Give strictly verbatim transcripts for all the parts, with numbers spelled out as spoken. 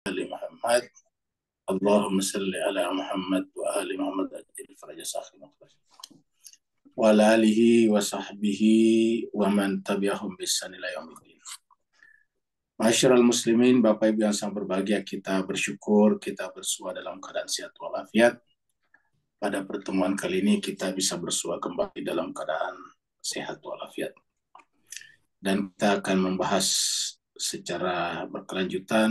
Ali Muhammad. Allahumma salli ala Muhammad wa ali Muhammad ajil faraja sakhin wa ala alihi wa sahbihi wa man tabi'ahum bisan ila yaumiddin. Masyarul muslimin, Bapak Ibu yang sangat berbahagia, kita bersyukur kita bersua dalam keadaan sehat walafiat. Pada pertemuan kali ini kita bisa bersua kembali dalam keadaan sehat walafiat. Dan kita akan membahas secara berkelanjutan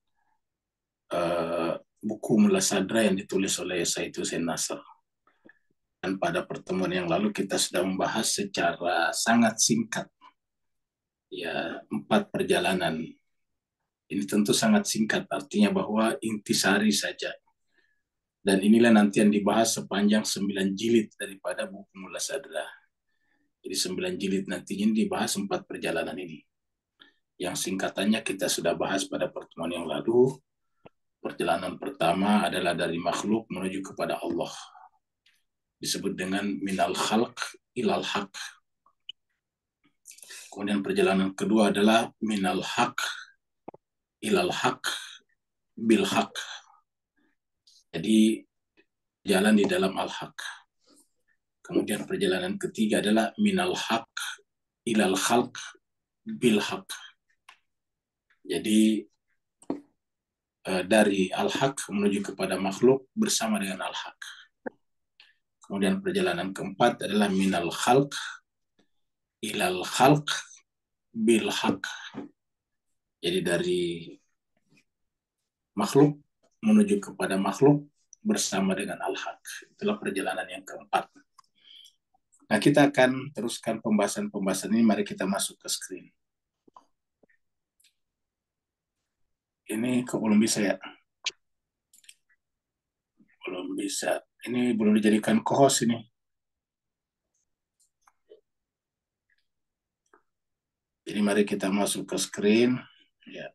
uh, buku Mullah Sadra yang ditulis oleh Said Hussein Nasr. Dan pada pertemuan yang lalu kita sudah membahas secara sangat singkat ya empat perjalanan. Ini tentu sangat singkat, artinya bahwa intisari saja. Dan inilah nanti yang dibahas sepanjang sembilan jilid daripada buku Mullah Sadra. Jadi sembilan jilid nantinya dibahas empat perjalanan ini. Yang singkatannya kita sudah bahas pada pertemuan yang lalu. Perjalanan pertama adalah dari makhluk menuju kepada Allah. Disebut dengan minal khalq ilal haq. Kemudian perjalanan kedua adalah minal haq ilal haq bil haq. Jadi jalan di dalam al-haq. Kemudian perjalanan ketiga adalah minal haq ilal khalq bil haq. Jadi dari al-haq menuju kepada makhluk bersama dengan al-haq. Kemudian perjalanan keempat adalah minal khalq ilal khalq bil haq. Jadi dari makhluk menuju kepada makhluk bersama dengan al-haq. Itulah perjalanan yang keempat. Nah, kita akan teruskan pembahasan-pembahasan ini. Mari kita masuk ke screen. Ini kok belum bisa ya? Belum bisa. Ini belum dijadikan co-host ini. Jadi mari kita masuk ke screen. Ya.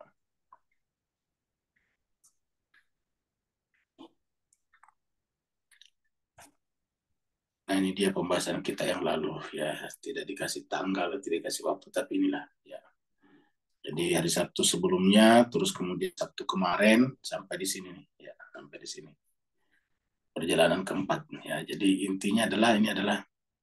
Nah, ini dia pembahasan kita yang lalu. Ya, tidak dikasih tanggal, tidak dikasih waktu, tapi inilah. Ya. Jadi hari Sabtu sebelumnya, terus kemudian Sabtu kemarin sampai di sini nih. Ya, sampai di sini. Perjalanan keempat. Ya, jadi intinya adalah ini adalah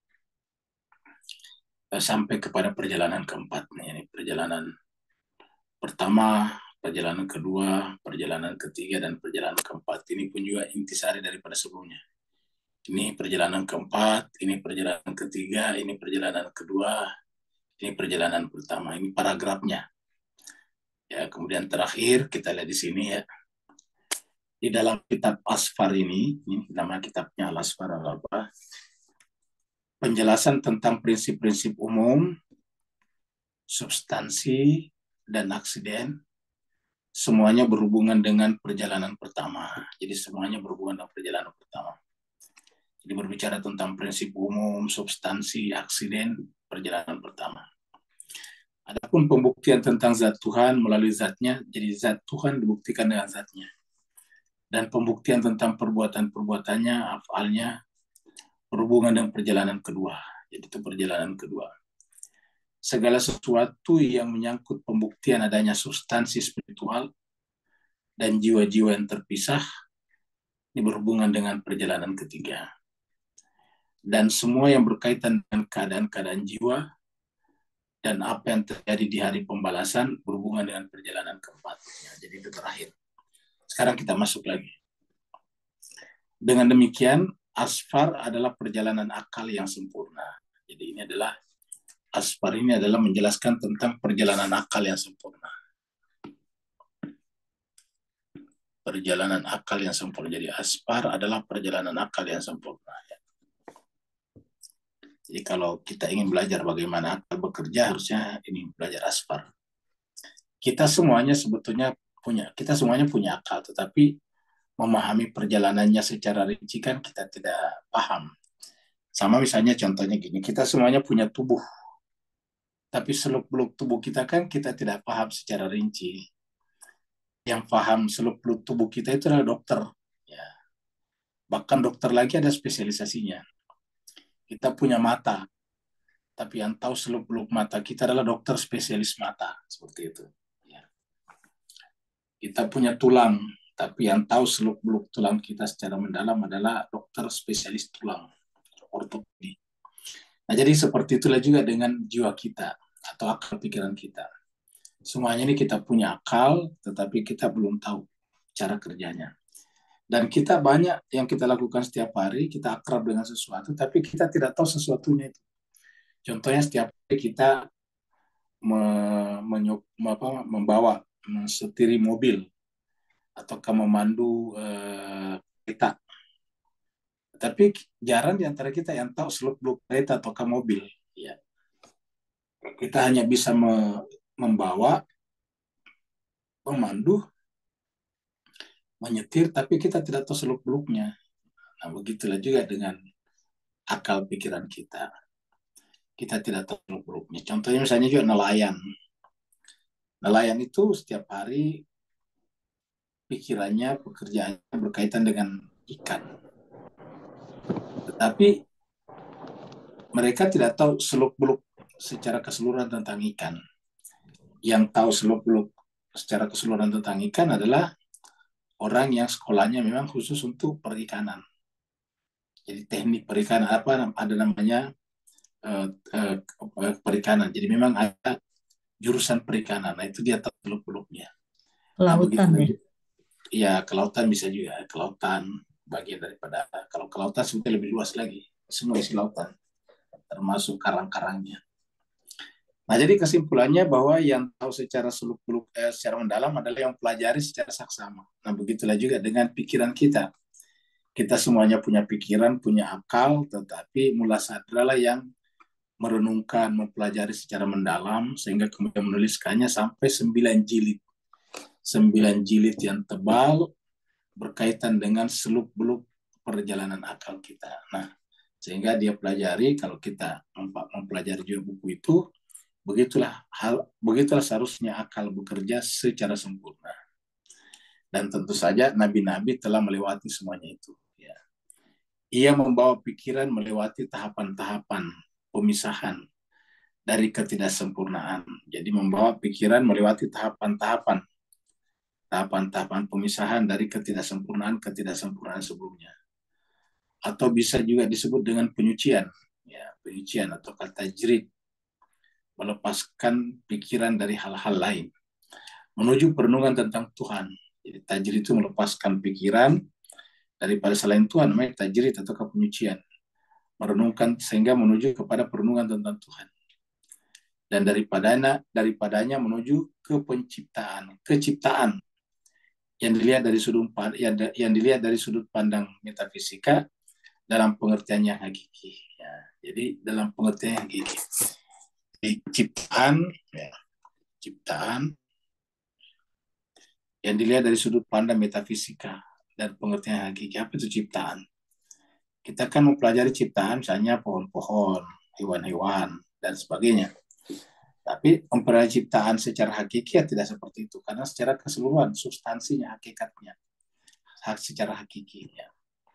sampai kepada perjalanan keempat. Ini perjalanan pertama, perjalanan kedua, perjalanan ketiga, dan perjalanan keempat. Ini pun juga intisari daripada sebelumnya. Ini perjalanan keempat, ini perjalanan ketiga, ini perjalanan kedua, ini perjalanan pertama. Ini paragrafnya. Ya, kemudian terakhir kita lihat di sini ya. Di dalam kitab Asfar ini, ini nama kitabnya Al-Asfar apa? Penjelasan tentang prinsip-prinsip umum, substansi, dan aksiden, semuanya berhubungan dengan perjalanan pertama. Jadi semuanya berhubungan dengan perjalanan pertama. Jadi berbicara tentang prinsip umum, substansi, aksiden, perjalanan pertama. Adapun pembuktian tentang zat Tuhan melalui zatnya, jadi zat Tuhan dibuktikan dengan zatnya. Dan pembuktian tentang perbuatan-perbuatannya, afalnya, berhubungan dengan perjalanan kedua. Jadi itu perjalanan kedua. Segala sesuatu yang menyangkut pembuktian adanya substansi spiritual dan jiwa-jiwa yang terpisah, ini berhubungan dengan perjalanan ketiga. Dan semua yang berkaitan dengan keadaan-keadaan jiwa dan apa yang terjadi di hari pembalasan berhubungan dengan perjalanan keempat. Ya, jadi itu terakhir. Sekarang kita masuk lagi. Dengan demikian, Asfar adalah perjalanan akal yang sempurna. Jadi ini adalah, Asfar ini adalah menjelaskan tentang perjalanan akal yang sempurna. Perjalanan akal yang sempurna. Jadi Asfar adalah perjalanan akal yang sempurna. Ya. Jadi kalau kita ingin belajar bagaimana akal bekerja, harusnya ini belajar Asfar. Kita semuanya sebetulnya punya, kita semuanya punya akal, tetapi memahami perjalanannya secara rinci kan kita tidak paham. Sama misalnya contohnya gini, kita semuanya punya tubuh, tapi seluk-beluk tubuh kita kan kita tidak paham secara rinci. Yang paham seluk-beluk tubuh kita itu adalah dokter. Ya. Bahkan dokter lagi ada spesialisasinya. Kita punya mata, tapi yang tahu seluk-beluk mata kita adalah dokter spesialis mata, seperti itu. Ya. Kita punya tulang, tapi yang tahu seluk-beluk tulang kita secara mendalam adalah dokter spesialis tulang, ortopedi. Nah, jadi seperti itulah juga dengan jiwa kita atau akal pikiran kita. Semuanya ini kita punya akal, tetapi kita belum tahu cara kerjanya. Dan kita banyak yang kita lakukan setiap hari, kita akrab dengan sesuatu, tapi kita tidak tahu sesuatunya itu. Contohnya setiap hari kita me, menyuk, apa, membawa, mensetiri mobil, ataukah memandu eh, kereta. Tapi jarang di antara kita yang tahu seluk-beluk kereta ataukah mobil. Ya. Kita hanya bisa me, membawa, memandu, menyetir, tapi kita tidak tahu seluk-beluknya. Nah, begitulah juga dengan akal pikiran kita. Kita tidak tahu seluk-beluknya. Contohnya misalnya juga nelayan. Nelayan itu setiap hari pikirannya, pekerjaannya berkaitan dengan ikan. Tetapi mereka tidak tahu seluk-beluk secara keseluruhan tentang ikan. Yang tahu seluk-beluk secara keseluruhan tentang ikan adalah orang yang sekolahnya memang khusus untuk perikanan. Jadi teknik perikanan apa ada namanya uh, uh, perikanan. Jadi memang ada jurusan perikanan. Nah itu dia tahu seluk-beluknya. Nah begitu Kelautan ya. lagi. Ya kelautan bisa juga. Kelautan bagian daripada kalau kelautan sebetulnya lebih luas lagi. Semua isi lautan termasuk karang-karangnya. Nah, jadi kesimpulannya bahwa yang tahu secara seluk-beluk, eh, secara mendalam adalah yang pelajari secara saksama. Nah, begitulah juga dengan pikiran kita. Kita semuanya punya pikiran, punya akal, tetapi mula sadralah yang merenungkan, mempelajari secara mendalam, sehingga kemudian menuliskannya sampai sembilan jilid. Sembilan jilid yang tebal, berkaitan dengan seluk-beluk perjalanan akal kita. Nah, sehingga dia pelajari, kalau kita mempelajari juga buku itu, begitulah hal begitulah seharusnya akal bekerja secara sempurna. Dan tentu saja nabi-nabi telah melewati semuanya itu. Ya. Ia membawa pikiran melewati tahapan-tahapan pemisahan dari ketidaksempurnaan. Jadi membawa pikiran melewati tahapan-tahapan tahapan-tahapan pemisahan dari ketidaksempurnaan ketidaksempurnaan sebelumnya. Atau bisa juga disebut dengan penyucian, ya, penyucian atau kata tajrid, melepaskan pikiran dari hal-hal lain menuju perenungan tentang Tuhan. Jadi tajrid itu melepaskan pikiran daripada selain Tuhan, namanya tajrid atau penyucian. Merenungkan sehingga menuju kepada perenungan tentang Tuhan. Dan daripadanya daripadanya menuju ke penciptaan, keciptaan yang dilihat dari sudut yang, yang dilihat dari sudut pandang metafisika dalam pengertian yang hakiki. Ya, jadi dalam pengertian yang hakiki. Jadi, ciptaan, ya, ciptaan yang dilihat dari sudut pandang metafisika dan pengertian yang hakiki. Apa itu ciptaan? Kita kan mempelajari ciptaan, misalnya pohon-pohon, hewan-hewan, dan sebagainya. Tapi mempelajari ciptaan secara hakiki ya tidak seperti itu, karena secara keseluruhan, substansinya, hakikatnya, hak secara hakikinya.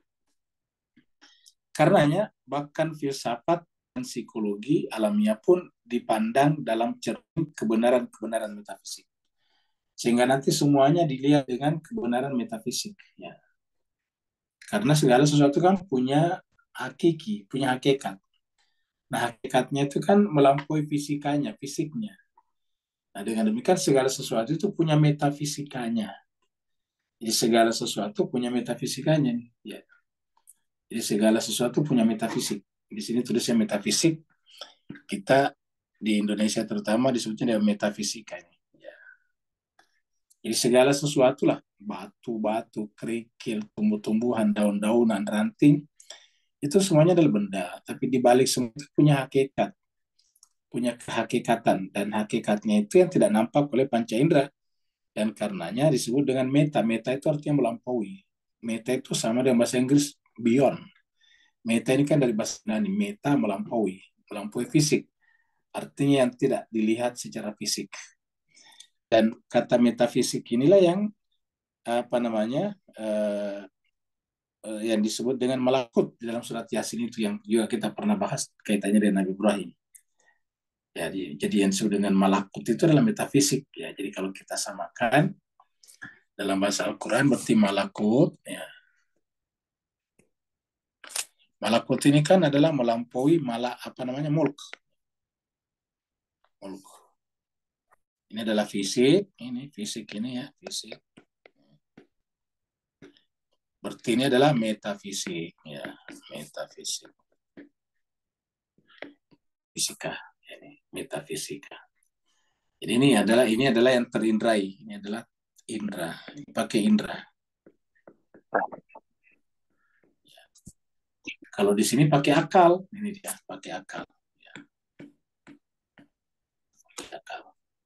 Karenanya, bahkan filsafat dan psikologi alamiah pun dipandang dalam cermin kebenaran-kebenaran metafisik. Sehingga nanti semuanya dilihat dengan kebenaran metafisik. Ya. Karena segala sesuatu kan punya hakiki, punya hakikat. Nah, hakikatnya itu kan melampaui fisikanya, fisiknya. Nah, dengan demikian segala sesuatu itu punya metafisikanya. Jadi segala sesuatu punya metafisikanya. Ya. Jadi segala sesuatu punya metafisik. Di sini tulisnya metafisik. Kita di Indonesia terutama disebutnya dengan metafisika. Ya. Jadi segala sesuatu lah, batu-batu, kerikil, tumbuh-tumbuhan, daun-daunan, ranting, itu semuanya adalah benda. Tapi di balik semua itu punya hakikat, punya kehakikatan. Dan hakikatnya itu yang tidak nampak oleh panca indera. Dan karenanya disebut dengan meta. Meta itu artinya melampaui. Meta itu sama dengan bahasa Inggris beyond. Meta ini kan dari bahasa Yunani, meta melampaui, melampaui fisik. Artinya yang tidak dilihat secara fisik. Dan kata metafisik inilah yang apa namanya uh, uh, yang disebut dengan malakut di dalam surat Yasin itu yang juga kita pernah bahas kaitannya dengan Nabi Ibrahim. Jadi, jadi yang disebut dengan malakut itu adalah metafisik ya. Jadi kalau kita samakan Dalam bahasa Al-Quran berarti malakut. Ya. Malakut ini kan adalah melampaui malak apa namanya mulk. Mulk. Ini adalah fisik, ini fisik ini ya fisik. Berarti ini adalah metafisik, ya metafisik. Fisika, ini metafisika. Jadi ini adalah ini adalah yang terindrai, ini adalah indra, pakai indra. Kalau di sini pakai akal, ini dia pakai akal. Ya. Pakai akal.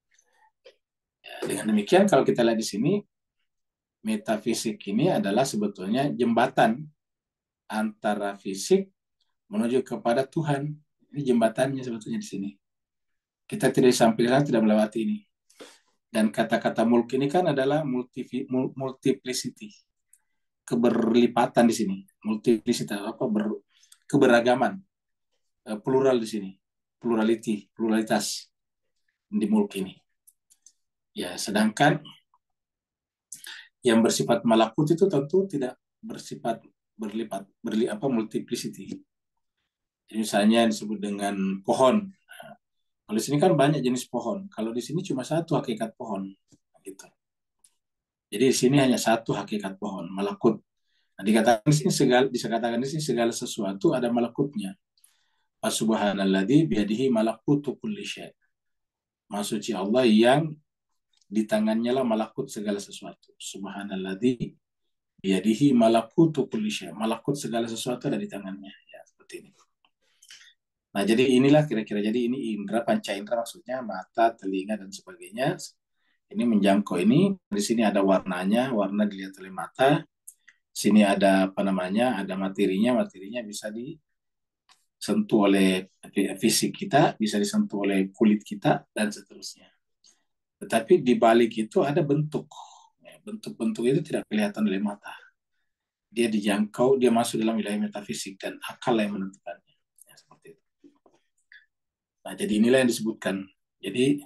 Ya, dengan demikian kalau kita lihat di sini, metafisik ini adalah sebetulnya jembatan antara fisik menuju kepada Tuhan. Ini jembatannya sebetulnya di sini. Kita tidak sampaikan, tidak melewati ini. Dan kata-kata mulk ini kan adalah multi, multiplicity, keberlipatan di sini, multiplicity apa ber, keberagaman, plural di sini, plurality, pluralitas di mulk ini. Ya, sedangkan yang bersifat malakut itu tentu tidak bersifat berlipat, berli apa multiplicity. Jadi misalnya disebut dengan pohon. Nah, kalau di sini kan banyak jenis pohon. Kalau di sini cuma satu hakikat pohon, gitu. Jadi di sini hanya satu hakikat pohon, malakut. Nah, dikatakan di sini segala, dikatakan di sini segala sesuatu ada malakutnya. Subhanalladzi biyadihi malakutu kulli syai'. Maha suci Allah yang di tangannya lah malakut segala sesuatu. Subhanalladzi biyadihi malakutu kulli syai'. Malakut segala sesuatu ada di tangannya. Ya, seperti ini. Nah, jadi inilah kira-kira. Jadi ini indera, panca indera maksudnya mata, telinga dan sebagainya. Ini menjangkau ini. Di sini ada warnanya, warna dilihat oleh mata. Sini ada apa namanya? Ada materinya, materinya bisa disentuh oleh fisik kita, bisa disentuh oleh kulit kita dan seterusnya. Tetapi di balik itu ada bentuk. Bentuk-bentuk itu tidak kelihatan oleh mata. Dia dijangkau, dia masuk dalam wilayah metafisik dan akal yang menentukannya. Ya, seperti itu. Nah, jadi inilah yang disebutkan. Jadi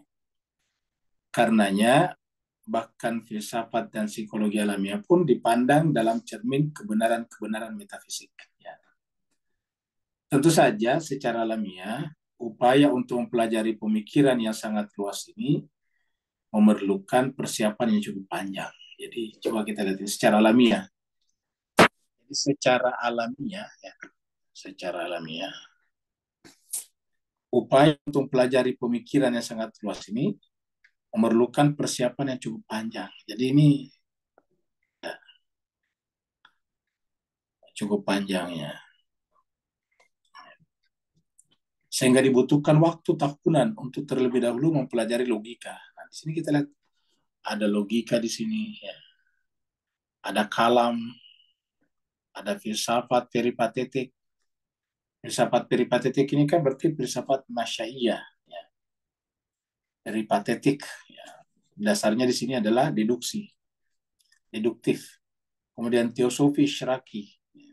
karenanya bahkan filsafat dan psikologi alamiah pun dipandang dalam cermin kebenaran-kebenaran metafisik. Ya. Tentu saja secara alamiah, upaya untuk mempelajari pemikiran yang sangat luas ini memerlukan persiapan yang cukup panjang. Jadi coba kita lihat ini secara alamiah. Jadi secara alamiah, ya, secara alamiah, upaya untuk mempelajari pemikiran yang sangat luas ini memerlukan persiapan yang cukup panjang. Jadi ini ya, cukup panjang ya. Sehingga dibutuhkan waktu tahunan untuk terlebih dahulu mempelajari logika. Nah, di sini kita lihat ada logika di sini, ya. Ada kalam, ada filsafat peripatetik. Filsafat peripatetik ini kan berarti filsafat masyaiyah, ya. Peripatetik, ya. Dasarnya di sini adalah deduksi, deduktif. Kemudian teosofi syiraki. Ya.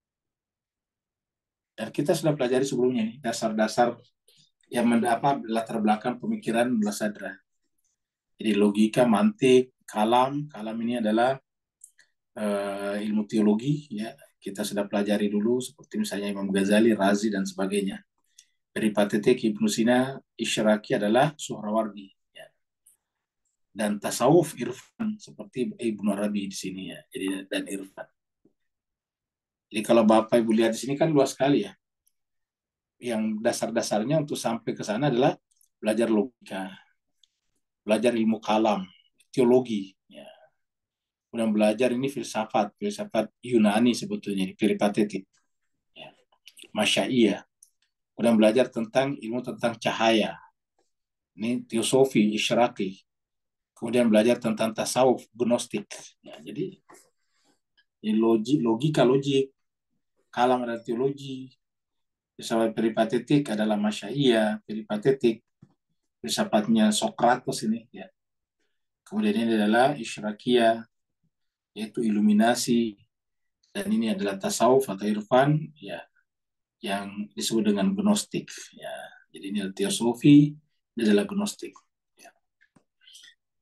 Dan kita sudah pelajari sebelumnya nih, dasar-dasar yang mendapat latar belakang pemikiran Mullah Sadra. Jadi logika, mantik, kalam. Kalam ini adalah uh, ilmu teologi, ya. Kita sudah pelajari dulu seperti misalnya Imam Ghazali, Razi dan sebagainya. Peripatetik Ibnu Sina, Isyraki adalah Suhrawardi, ya. Dan tasawuf irfan seperti Ibnu Arabi di sini, ya. Jadi dan irfan. Jadi kalau Bapak Ibu lihat di sini kan luas sekali, ya. Yang dasar-dasarnya untuk sampai ke sana adalah belajar logika, belajar ilmu kalam, teologi, ya. Kemudian belajar ini filsafat, filsafat Yunani sebetulnya, peripatetik, ya. Masyaiyah. Kemudian belajar tentang ilmu tentang cahaya, ini teosofi, isyraki. Kemudian belajar tentang tasawuf, gnostik. Ya, jadi ini logik, logika, logik, kalam adalah teologi, filsafat peripatetik adalah masyaiyah, peripatetik, filsafatnya Sokrates ini, ya. Kemudian ini adalah isyraqiyah, yaitu iluminasi, dan ini adalah tasawuf atau irfan, ya, yang disebut dengan gnostik, ya. Jadi ini adalah teosofi, ini adalah gnostik, ya.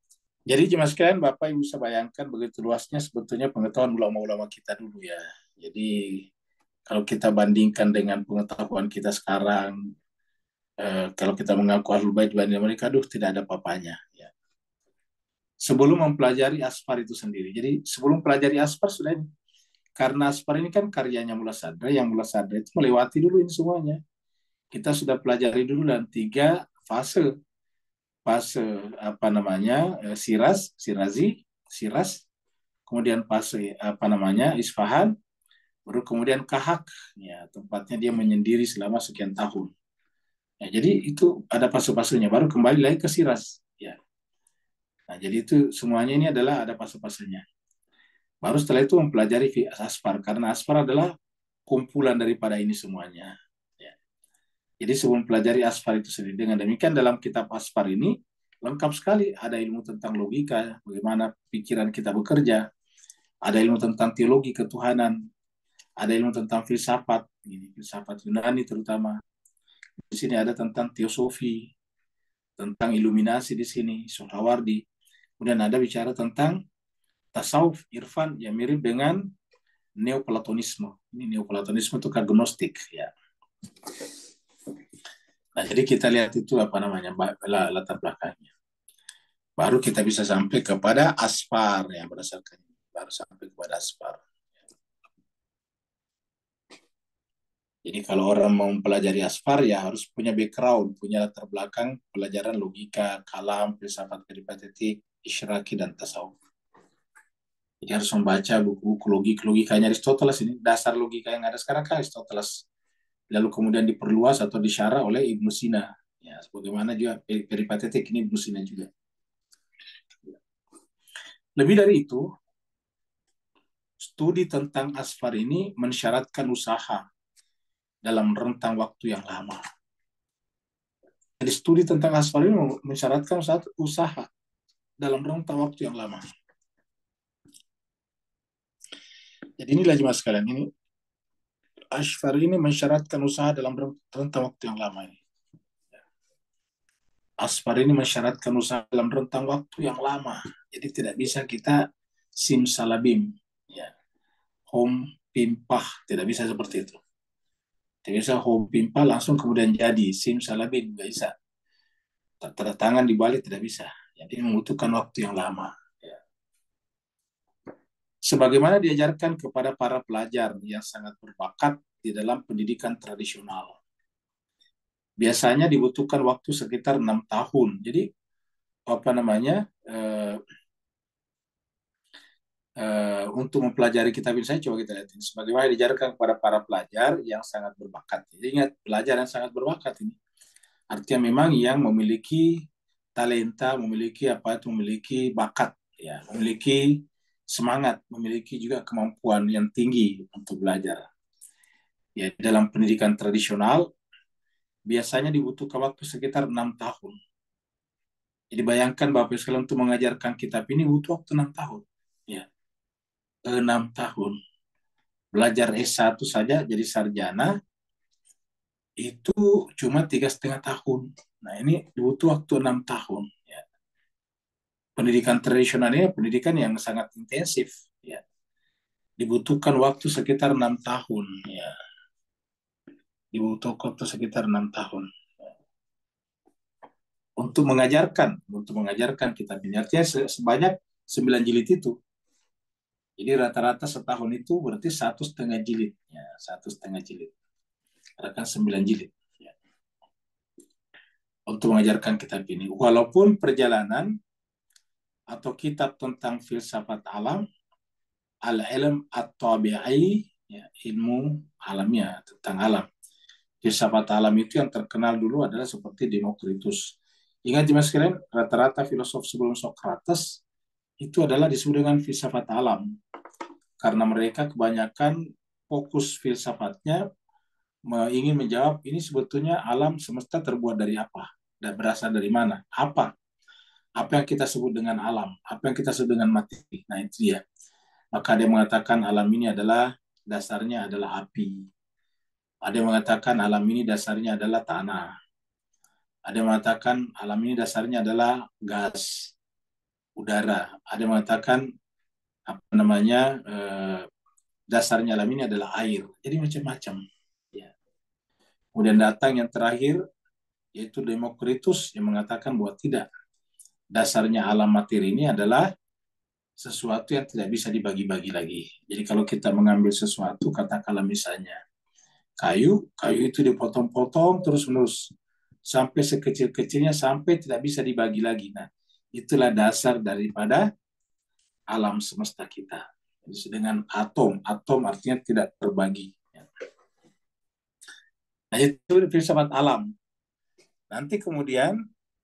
Jadi jemaah sekalian, Bapak Ibu bisa bayangkan begitu luasnya sebetulnya pengetahuan ulama-ulama kita dulu ya. Jadi kalau kita bandingkan dengan pengetahuan kita sekarang, eh, kalau kita mengaku ahlul bait dibanding mereka, aduh tidak ada papanya. Ya. Sebelum mempelajari Asfar itu sendiri. Jadi sebelum pelajari Asfar sudah ini. Karena Asfar ini kan karyanya Mullah Sadra, yang Mullah Sadra itu melewati dulu ini semuanya. Kita sudah pelajari dulu dalam tiga fase. Fase apa namanya, eh, Siras, Sirazi, Siras, kemudian fase apa namanya, Isfahan, baru kemudian Kahak, ya tempatnya dia menyendiri selama sekian tahun. Ya, jadi itu ada fase-fasenya, baru kembali lagi ke Siras. Ya. Nah, jadi itu semuanya ini adalah ada fase-fasenya. Baru setelah itu mempelajari Asfar, karena Asfar adalah kumpulan daripada ini semuanya. Ya. Jadi sebelum pelajari Asfar itu sendiri, dengan demikian dalam kitab Asfar ini lengkap sekali. Ada ilmu tentang logika, bagaimana pikiran kita bekerja, ada ilmu tentang teologi ketuhanan, ada ilmu tentang filsafat, ini filsafat Yunani terutama. Di sini ada tentang teosofi, tentang iluminasi di sini, Sohrawardi. Kemudian ada bicara tentang tasawuf, irfan, yang mirip dengan neoplatonisme. Ini neoplatonisme itu agnostik ya. Nah, jadi kita lihat itu apa namanya, latar belakangnya. Baru kita bisa sampai kepada Asfar ya, berdasarkan baru sampai kepada Asfar. Jadi kalau orang mau mempelajari Asfar ya harus punya background, punya latar belakang pelajaran logika, kalam, filsafat peripatetik, isyraki, dan tasawuf. Jadi harus membaca buku-buku logika-logikanya Aristoteles ini, dasar logika yang ada sekarang kan Aristoteles. Lalu kemudian diperluas atau disyarah oleh Ibnu Sina. Ya, sebagaimana juga peripatetik ini Ibnu Sina juga. Lebih dari itu, studi tentang Asfar ini mensyaratkan usaha dalam rentang waktu yang lama. Jadi studi tentang Asfar ini mensyaratkan usaha dalam rentang waktu yang lama. Jadi inilah jemaah sekalian, ini Asfar ini mensyaratkan usaha dalam rentang waktu yang lama ini. Asfar ini mensyaratkan usaha dalam rentang waktu yang lama. Jadi tidak bisa kita simsalabim, ya, home pimpah, tidak bisa seperti itu. Tidak bisa home pimpah langsung kemudian jadi simsalabim, nggak bisa. Tanda tangan dibalik tidak bisa. Jadi membutuhkan waktu yang lama. Ya. Sebagaimana diajarkan kepada para pelajar yang sangat berbakat di dalam pendidikan tradisional. Biasanya dibutuhkan waktu sekitar enam tahun. Jadi apa namanya, eh, eh, untuk mempelajari kitab ini, saya coba kita lihat ini. Sebagaimana diajarkan kepada para pelajar yang sangat berbakat. Jadi ingat, pelajar yang sangat berbakat ini. Artinya memang yang memiliki talenta, memiliki apa itu, memiliki bakat, ya, memiliki semangat, memiliki juga kemampuan yang tinggi untuk belajar. Ya, dalam pendidikan tradisional biasanya dibutuhkan waktu sekitar enam tahun. Jadi bayangkan Bapak sekalian untuk mengajarkan kitab ini butuh waktu enam tahun. Ya, enam tahun. Belajar S satu saja jadi sarjana itu cuma tiga setengah tahun. Nah ini butuh waktu enam tahun. Ya. Pendidikan tradisional ini pendidikan yang sangat intensif. Ya. Dibutuhkan waktu sekitar enam tahun. Ya. Dibutuhkan waktu sekitar enam tahun. Untuk mengajarkan, untuk mengajarkan kitab ini. Artinya sebanyak sembilan jilid itu. Jadi rata-rata setahun itu berarti satu setengah jilid. Ya, satu setengah jilid. Akan sembilan jilid. Ya. Untuk mengajarkan kitab ini. Walaupun perjalanan atau kitab tentang filsafat alam, al-ilm at-tabi'i, ya, ilmu alamnya, tentang alam. Filsafat alam itu yang terkenal dulu adalah seperti Demokritus. Ingat jemaah sekalian, rata-rata filosof sebelum Socrates itu adalah disebut dengan filsafat alam. Karena mereka kebanyakan fokus filsafatnya ingin menjawab ini sebetulnya alam semesta terbuat dari apa? Dan berasal dari mana? Apa? Apa yang kita sebut dengan alam? Apa yang kita sebut dengan mati? Nah itu dia. Maka dia mengatakan alam ini adalah dasarnya adalah api. Ada yang mengatakan alam ini dasarnya adalah tanah. Ada yang mengatakan alam ini dasarnya adalah gas. udara, ada yang mengatakan apa namanya eh, dasarnya alam ini adalah air. Jadi macam-macam. Ya. Kemudian datang yang terakhir yaitu Demokritus yang mengatakan bahwa tidak, dasarnya alam materi ini adalah sesuatu yang tidak bisa dibagi-bagi lagi. Jadi kalau kita mengambil sesuatu, katakanlah misalnya kayu, kayu itu dipotong-potong terus-menerus sampai sekecil-kecilnya sampai tidak bisa dibagi lagi. Nah, itulah dasar daripada alam semesta kita. Jadi dengan atom, atom artinya tidak terbagi. Nah, itu filsafat alam. Nanti kemudian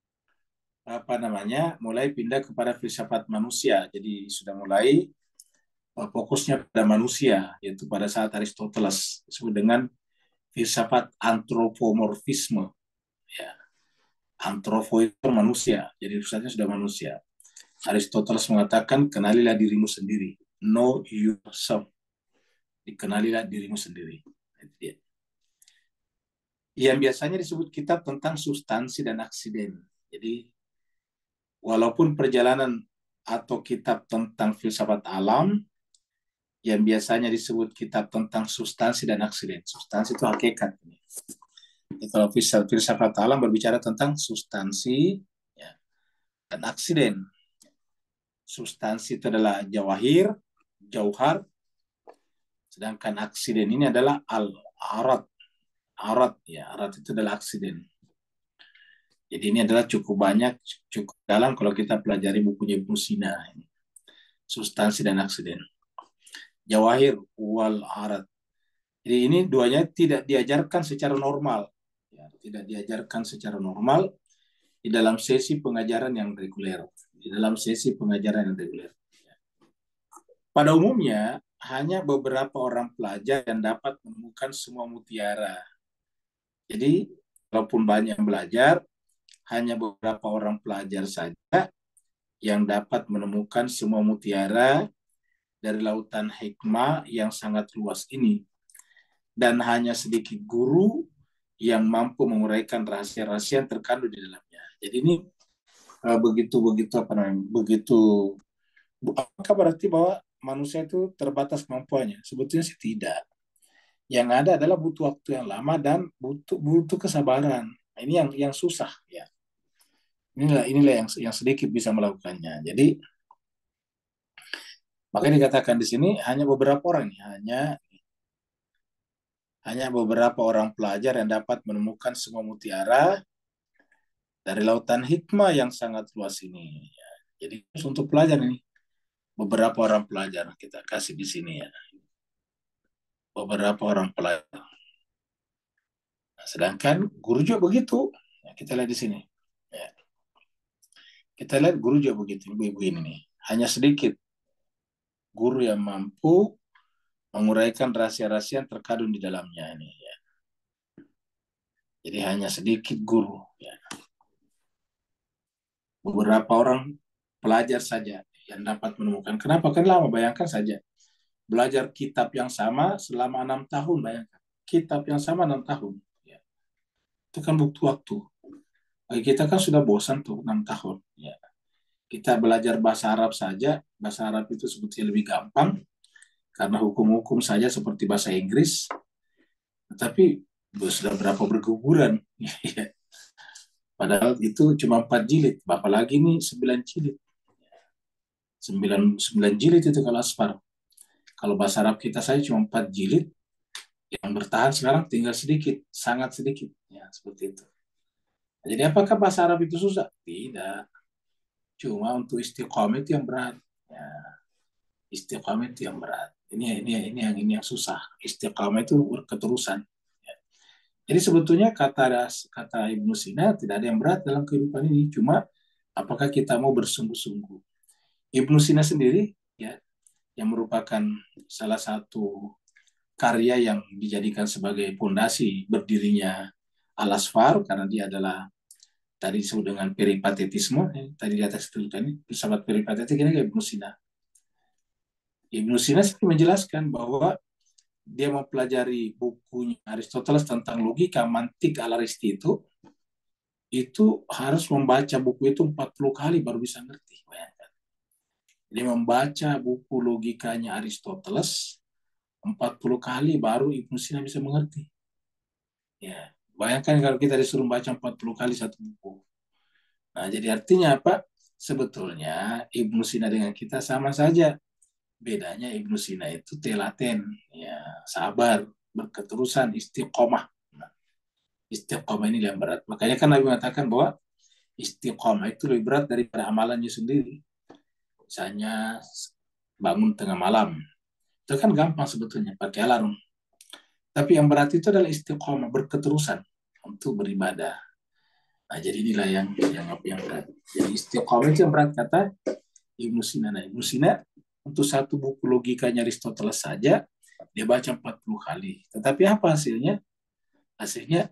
apa namanya mulai pindah kepada filsafat manusia. Jadi sudah mulai uh, fokusnya pada manusia, yaitu pada saat Aristoteles disebut dengan filsafat antropomorfisme. Ya, antropo itu manusia, jadi pusatnya sudah manusia. Aristoteles mengatakan kenalilah dirimu sendiri, know yourself, dikenalilah dirimu sendiri. Itu dia. Yang biasanya disebut kitab tentang substansi dan aksiden. Jadi walaupun perjalanan atau kitab tentang filsafat alam, yang biasanya disebut kitab tentang substansi dan aksiden. Substansi itu hakikat. Kalau filsafat alam berbicara tentang substansi ya, dan aksiden. Substansi itu adalah jawahir, jauhar, sedangkan aksiden ini adalah al-arad. Arad, ya, arad itu adalah aksiden. Jadi ini adalah cukup banyak, cukup dalam kalau kita pelajari bukunya Ibnu Sina. Ini. Substansi dan aksiden. Jawahir wal arad. Jadi ini duanya tidak diajarkan secara normal. Ya, tidak diajarkan secara normal di dalam sesi pengajaran yang reguler. Di dalam sesi pengajaran yang reguler. Pada umumnya, hanya beberapa orang pelajar yang dapat menemukan semua mutiara. Jadi, walaupun banyak yang belajar, hanya beberapa orang pelajar saja yang dapat menemukan semua mutiara dari lautan hikmah yang sangat luas ini. Dan hanya sedikit guru yang mampu menguraikan rahasia-rahasia yang terkandung di dalamnya. Jadi ini begitu-begitu apa namanya? Begitu apakah berarti bahwa manusia itu terbatas kemampuannya? Sebetulnya sih tidak. Yang ada adalah butuh waktu yang lama dan butuh butuh kesabaran. Ini yang yang susah ya. Inilah inilah yang yang sedikit bisa melakukannya. Jadi makanya dikatakan di sini hanya beberapa orang nih, hanya hanya beberapa orang pelajar yang dapat menemukan semua mutiara dari lautan hikmah yang sangat luas ini. Ya. Jadi untuk pelajar ini beberapa orang pelajar kita kasih di sini ya. Beberapa orang pelajar. Nah, sedangkan guru juga begitu. Ya, kita lihat di sini. Ya. Kita lihat guru juga begitu, ibu-ibu ini nih. Hanya sedikit guru yang mampu menguraikan rahasia-rahasia yang terkandung di dalamnya ini. Ya. Jadi hanya sedikit guru. Ya. Beberapa orang pelajar saja yang dapat menemukan. Kenapa? Kan lama, bayangkan saja. Belajar kitab yang sama selama enam tahun, bayangkan. Kitab yang sama enam tahun. Ya. Itu kan butuh waktu. Bagi kita kan sudah bosan tuh enam tahun. Ya. Kita belajar bahasa Arab saja, bahasa Arab itu sebetulnya lebih gampang, karena hukum-hukum saja seperti bahasa Inggris, tapi sudah berapa berguguran. Padahal itu cuma empat jilid, apalagi ini sembilan jilid. Sembilan, sembilan jilid itu kalau asfar. Kalau bahasa Arab kita saja cuma empat jilid, yang bertahan sekarang tinggal sedikit, sangat sedikit. Ya, seperti itu. Jadi apakah bahasa Arab itu susah? Tidak. Cuma untuk istiqomah itu yang berat. Ya, istiqomah itu yang berat. Ini ini ini yang ini yang susah. Istiqomah itu keterusan. Ya. Jadi sebetulnya kata kata Ibnu Sina tidak ada yang berat dalam kehidupan ini. Cuma apakah kita mau bersungguh-sungguh? Ibnu Sina sendiri ya yang merupakan salah satu karya yang dijadikan sebagai fondasi berdirinya Al-Asfar karena dia adalah tadi disebut dengan peripatetisme, ya, tadi di atas itu tadi filsafat peripatetik ini kayak Ibnu Sina. Ibnu Sina sih menjelaskan bahwa dia mempelajari bukunya Aristoteles tentang logika mantik al-Aristi itu, itu harus membaca buku itu empat puluh kali baru bisa ngerti. Bayangkan. Dia membaca buku logikanya Aristoteles empat puluh kali baru Ibnu Sina bisa mengerti. Ya, bayangkan kalau kita disuruh baca empat puluh kali satu buku. Nah, jadi artinya apa? Sebetulnya Ibnu Sina dengan kita sama saja. Bedanya Ibnu Sina itu telaten, ya, sabar, berketerusan, istiqomah. Nah, istiqomah ini yang berat. Makanya kan Nabi mengatakan bahwa istiqomah itu lebih berat daripada amalannya sendiri. Misalnya bangun tengah malam, itu kan gampang sebetulnya pakai alarm. Tapi yang berat itu adalah istiqomah, berketerusan untuk beribadah. Nah, jadi inilah yang yang yang berat. Jadi istiqomah itu yang berat kata Ibnu Sina. Nah, Ibnu Sina untuk satu buku logikanya Aristoteles saja dia baca empat puluh kali. Tetapi apa hasilnya? Hasilnya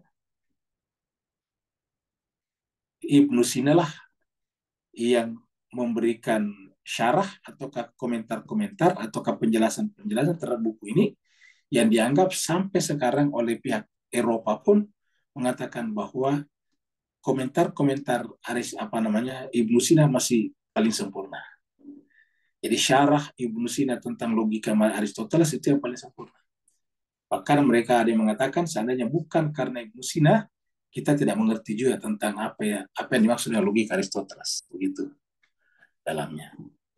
Ibnu Sina lah yang memberikan syarah ataukah komentar-komentar ataukah penjelasan-penjelasan terhadap buku ini yang dianggap sampai sekarang oleh pihak Eropa pun mengatakan bahwa komentar-komentar Aris apa namanya Ibnu Sina masih paling sempurna. Jadi syarah Ibnu Sina tentang logika Aristoteles itu yang paling sempurna. Bahkan mereka ada yang mengatakan seandainya bukan karena Ibnu Sina, kita tidak mengerti juga tentang apa ya apa yang dimaksud dengan logika Aristoteles. Begitu dalamnya.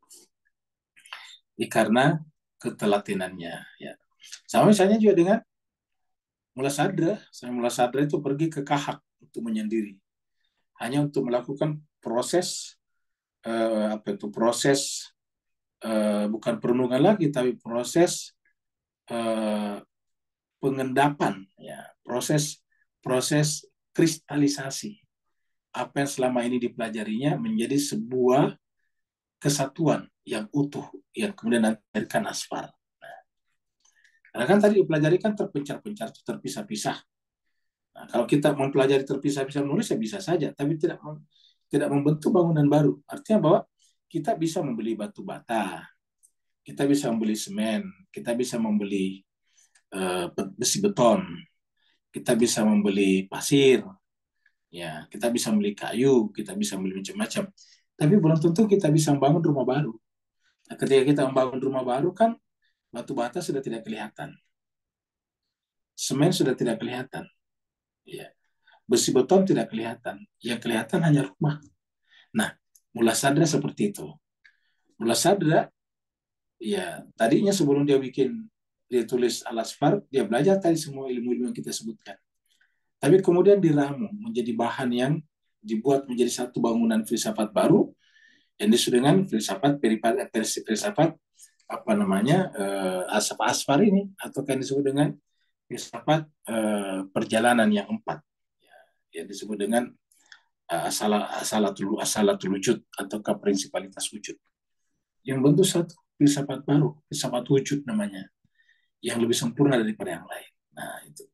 Ini karena ketelatenannya. Ya. Sama misalnya juga dengan Mullah Sadra. Saya Mullah Sadra itu pergi ke Kahak untuk menyendiri. Hanya untuk melakukan proses eh, apa itu proses eh, bukan perenungan lagi tapi proses eh, pengendapan ya proses proses kristalisasi apa yang selama ini dipelajarinya menjadi sebuah kesatuan yang utuh yang kemudian nanti dijadikan asfar. Nah, karena kan tadi dipelajari kan terpencar-pencar terpisah-pisah. Nah, kalau kita mempelajari terpisah-pisah menulis ya bisa saja tapi tidak tidak membentuk bangunan baru. Artinya bahwa kita bisa membeli batu bata, kita bisa membeli semen, kita bisa membeli uh, besi beton, kita bisa membeli pasir, ya, kita bisa membeli kayu, kita bisa membeli macam-macam. Tapi belum tentu kita bisa membangun rumah baru. Nah, ketika kita membangun rumah baru kan batu bata sudah tidak kelihatan, semen sudah tidak kelihatan, ya, besi beton tidak kelihatan, yang kelihatan hanya rumah. Nah, Mullah Sadra seperti itu. Mullah Sadra, ya, tadinya sebelum dia bikin dia tulis Al-Asfar, dia belajar tadi semua ilmu-ilmu yang kita sebutkan. Tapi kemudian diramu menjadi bahan yang dibuat menjadi satu bangunan filsafat baru yang disebut dengan filsafat versi filsafat apa namanya eh, Asfar ini atau yang disebut dengan filsafat eh, perjalanan yang empat ya, yang disebut dengan uh, asal asalatul asalatul wujud ataukah prinsipalitas wujud yang bentuk satu filsafat baru, filsafat wujud namanya, yang lebih sempurna daripada yang lain. Nah, itu.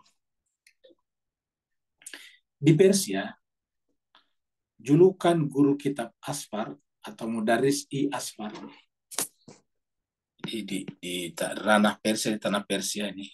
Di Persia, julukan guru kitab Asfar atau Mudaris i Asfar di, di, di ranah Persia, di tanah Persia ini.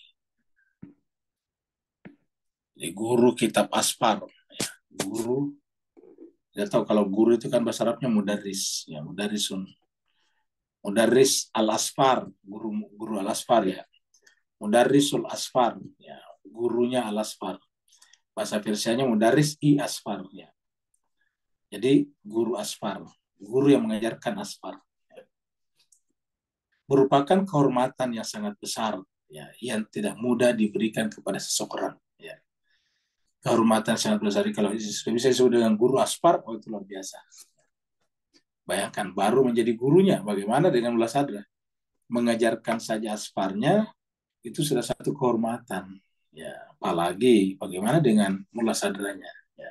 Di guru kitab Asfar, ya, guru. Tidak tahu kalau guru itu kan bahasa Arabnya Mudaris, ya Mudarisun. Mudaris al-Asfar, guru guru al-Asfar ya. Mudarisul Asfar, ya, gurunya al-Asfar. Bahasa Persianya Mudaris i Asfar ya. Jadi guru Asfar, guru yang mengajarkan Asfar. Ya. Merupakan kehormatan yang sangat besar ya, yang tidak mudah diberikan kepada seseorang ya. Kehormatan sangat besar kalau bisa disebut dengan guru Asfar, oh itu luar biasa. Bayangkan baru menjadi gurunya, bagaimana dengan Mullah Sadra? Mengajarkan saja Asfarnya itu sudah satu kehormatan. Ya, apalagi bagaimana dengan Mullah Sadranya? Ya.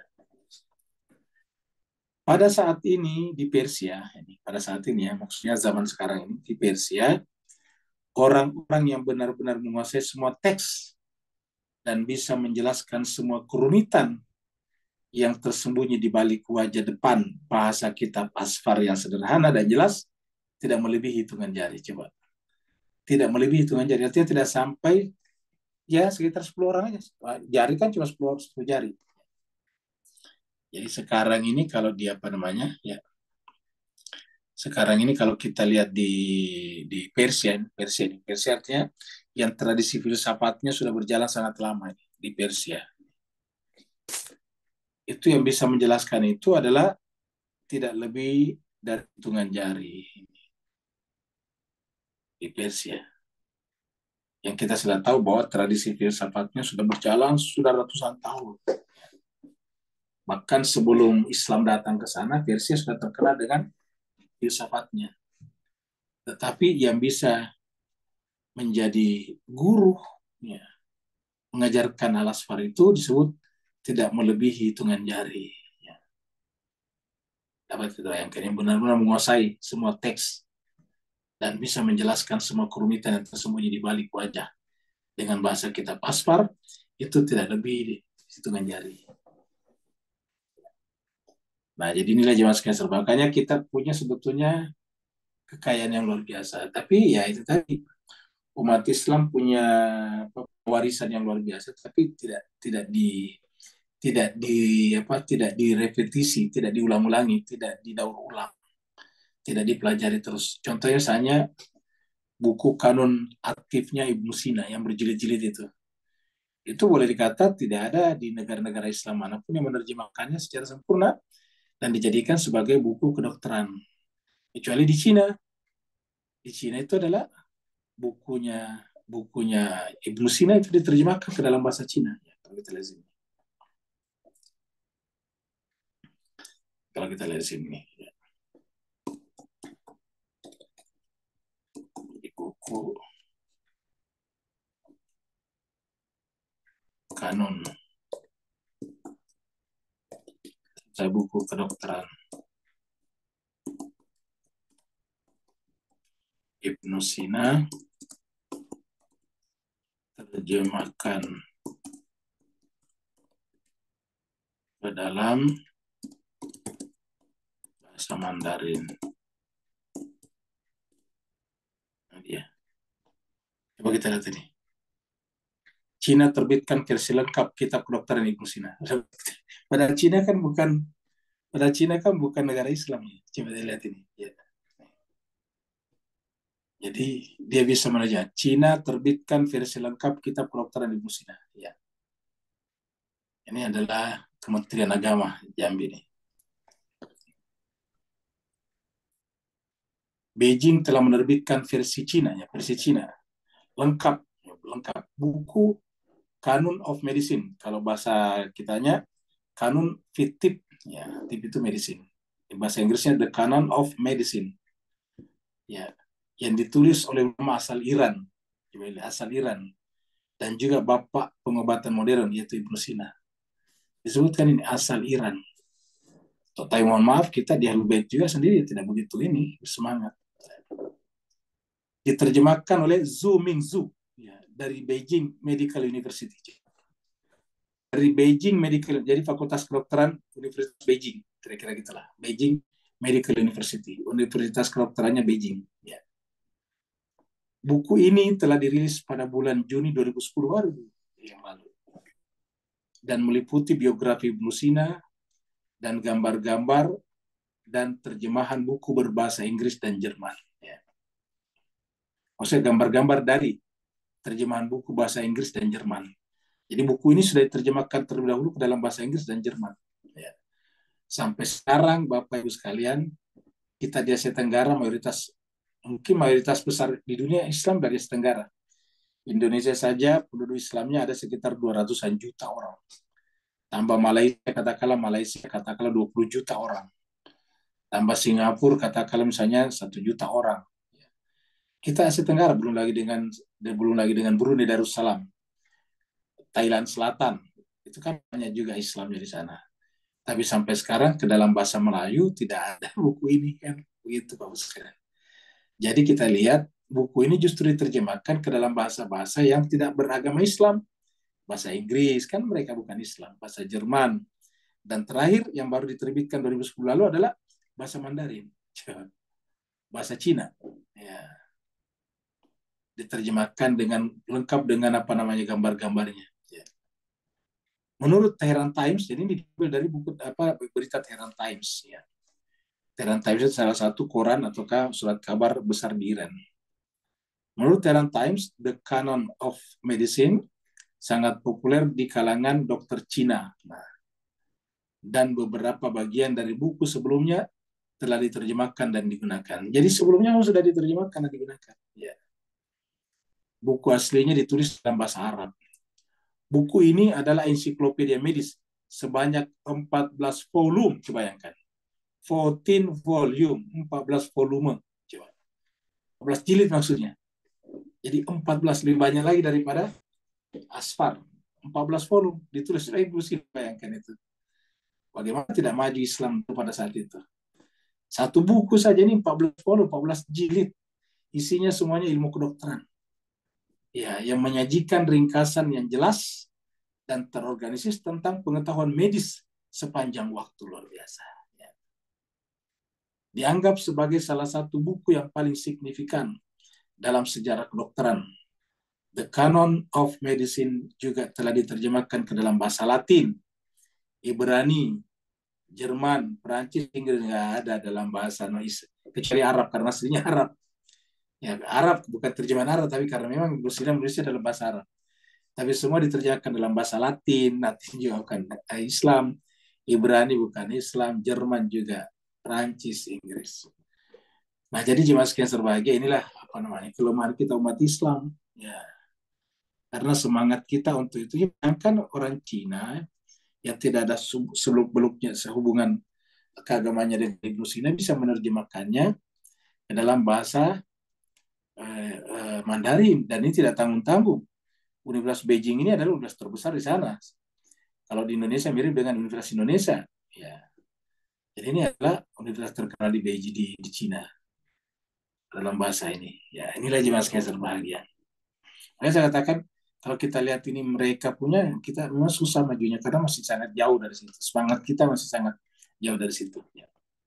Pada saat ini di Persia, pada saat ini ya, maksudnya zaman sekarang ini di Persia, orang-orang yang benar-benar menguasai semua teks dan bisa menjelaskan semua kerumitan yang tersembunyi di balik wajah depan bahasa kitab Asfar yang sederhana dan jelas, tidak melebihi hitungan jari. Coba. Tidak melebihi hitungan jari. Artinya tidak sampai ya sekitar sepuluh orang aja. Jari kan cuma sepuluh, sepuluh jari. Jadi sekarang ini kalau dia apa namanya ya Sekarang ini kalau kita lihat di di Persia, Persia, Persia artinya yang tradisi filsafatnya sudah berjalan sangat lama di Persia. Itu yang bisa menjelaskan itu adalah tidak lebih dari hitungan jari di Persia. Yang kita sudah tahu bahwa tradisi filsafatnya sudah berjalan sudah ratusan tahun. Bahkan sebelum Islam datang ke sana, Persia sudah terkenal dengan filsafatnya. Tetapi yang bisa menjadi guru, ya, mengajarkan Al-Asfar itu disebut tidak melebihi hitungan jari. Ya. Dapat kita bayangkan yang benar-benar menguasai semua teks dan bisa menjelaskan semua kerumitan yang tersembunyi di balik wajah dengan bahasa kitab Asfar, itu tidak lebih hitungan jari. Nah, jadi inilah jemaah sekalian, makanya kita punya sebetulnya kekayaan yang luar biasa. Tapi ya itu tadi, umat Islam punya warisan yang luar biasa, tapi tidak tidak di tidak di apa tidak direpetisi, tidak diulang-ulangi, tidak didaur ulang, tidak dipelajari terus. Contohnya misalnya buku kanun aktifnya Ibnu Sina yang berjilid-jilid itu. Itu boleh dikata tidak ada di negara-negara Islam manapun yang menerjemahkannya secara sempurna dan dijadikan sebagai buku kedokteran. Kecuali di Cina. Di Cina itu adalah bukunya bukunya Ibnu Sina itu diterjemahkan ke dalam bahasa Cina. Ya, kalau kita lihat sini. Kalau kita lihat sini. Ya. Di buku kanun. Saya buku kedokteran. Ibnu Sina terjemahkan ke dalam bahasa Mandarin. Nah, dia. Coba kita lihat ini. Cina terbitkan versi lengkap kitab kedokteran Ibnu Sina. Pada Cina kan bukan pada Cina kan bukan negara Islam ya. Coba kita lihat ini. Ya. Jadi dia bisa menanya, Cina terbitkan versi lengkap kitab kedokteran Ibnu Sina. Ya. Ini adalah Kementerian Agama Jambi ini. Beijing telah menerbitkan versi Cina, ya, versi Cina lengkap, ya, lengkap buku Canon of Medicine. Kalau bahasa kitanya Canon Fitip, ya, tip itu medicine. Bahasa Inggrisnya The Canon of Medicine. Ya, yang ditulis oleh ulama asal Iran, asal Iran, dan juga bapak pengobatan modern yaitu Ibnu Sina. Disebutkan ini asal Iran. Tapi mohon maaf, kita di Ahlul Bait juga sendiri tidak begitu ini semangat. Diterjemahkan oleh Zhu Mingzhu, ya, dari Beijing Medical University. Dari Beijing Medical, jadi Fakultas Kedokteran Universitas Beijing, kira-kira gitulah. Beijing Medical University, Universitas Kedokterannya Beijing. Ya. Buku ini telah dirilis pada bulan Juni dua ribu sepuluh yang lalu dan meliputi biografi Ibnu Sina dan gambar-gambar dan terjemahan buku berbahasa Inggris dan Jerman. Ya. Maksudnya gambar-gambar dari terjemahan buku bahasa Inggris dan Jerman. Jadi buku ini sudah diterjemahkan terlebih dahulu ke dalam bahasa Inggris dan Jerman. Ya. Sampai sekarang, Bapak Ibu sekalian, kita di Asia Tenggara mayoritas, mungkin mayoritas besar di dunia Islam dari Asia Tenggara. Indonesia saja penduduk Islamnya ada sekitar dua ratusan juta orang. Tambah Malaysia, katakanlah Malaysia, katakanlah dua puluh juta orang. Tambah Singapura, katakanlah misalnya satu juta orang. Kita Asia Tenggara belum lagi dengan belum lagi dengan Brunei Darussalam, Thailand Selatan, itu kan banyak juga Islamnya di sana. Tapi sampai sekarang ke dalam bahasa Melayu tidak ada buku ini kan, begitu Pak sekalian. Jadi kita lihat buku ini justru diterjemahkan ke dalam bahasa-bahasa yang tidak beragama Islam. Bahasa Inggris kan mereka bukan Islam, bahasa Jerman, dan terakhir yang baru diterbitkan dua ribu sepuluh lalu adalah bahasa Mandarin, bahasa Cina. Ya. Diterjemahkan dengan lengkap dengan apa namanya gambar-gambarnya. Ya. Menurut Tehran Times, jadi ini diambil dari buku apa berita Tehran Times. Ya. Tehran Times itu salah satu koran ataukah surat kabar besar di Iran. Menurut Tehran Times, The Canon of Medicine sangat populer di kalangan dokter Cina. Nah, dan beberapa bagian dari buku sebelumnya telah diterjemahkan dan digunakan. Jadi sebelumnya sudah diterjemahkan dan digunakan. Ya. Buku aslinya ditulis dalam bahasa Arab. Buku ini adalah ensiklopedia medis sebanyak empat belas volume, coba bayangkan. empat belas volume, empat belas volume. Coba. empat belas jilid maksudnya. Jadi empat belas lebih banyak lagi daripada Asfar. empat belas volume ditulis oleh Ibu Sina, bayangkan itu. Bagaimana tidak maju Islam pada saat itu. Satu buku saja ini empat belas volume, empat belas jilid. Isinya semuanya ilmu kedokteran. Ya, yang menyajikan ringkasan yang jelas dan terorganisir tentang pengetahuan medis sepanjang waktu, luar biasa. Ya. Dianggap sebagai salah satu buku yang paling signifikan dalam sejarah kedokteran. The Canon of Medicine juga telah diterjemahkan ke dalam bahasa Latin, Ibrani, Jerman, Perancis, Inggris, nggak ada dalam bahasa Noise, kecuali Arab, karena aslinya Arab. Ya, Arab, bukan terjemahan Arab, tapi karena memang Ibu Sina menulisnya dalam bahasa Arab. Tapi semua diterjemahkan dalam bahasa Latin, Latin juga bukan Islam, Ibrani bukan Islam, Jerman juga, Perancis, Inggris. Nah, jadi jemaah sekalian berbahagia, inilah apa namanya kelemahan kita umat Islam. Ya, karena semangat kita untuk itu, kan orang Cina yang tidak ada seluk-beluknya sehubungan keagamannya dengan Ibnu Sina bisa menerjemahkannya ke dalam bahasa eh, eh, Mandarin, dan ini tidak tanggung-tanggung. Universitas Beijing ini adalah universitas terbesar di sana. Kalau di Indonesia mirip dengan Universitas Indonesia, ya. Jadi ini adalah universitas terkenal di Beijing, di, di Cina dalam bahasa ini. Ya, inilah jemaah sekalian berbahagia. Makanya saya katakan kalau kita lihat ini mereka punya, kita memang susah majunya karena masih sangat jauh dari situ. Semangat kita masih sangat jauh dari situ. Ya.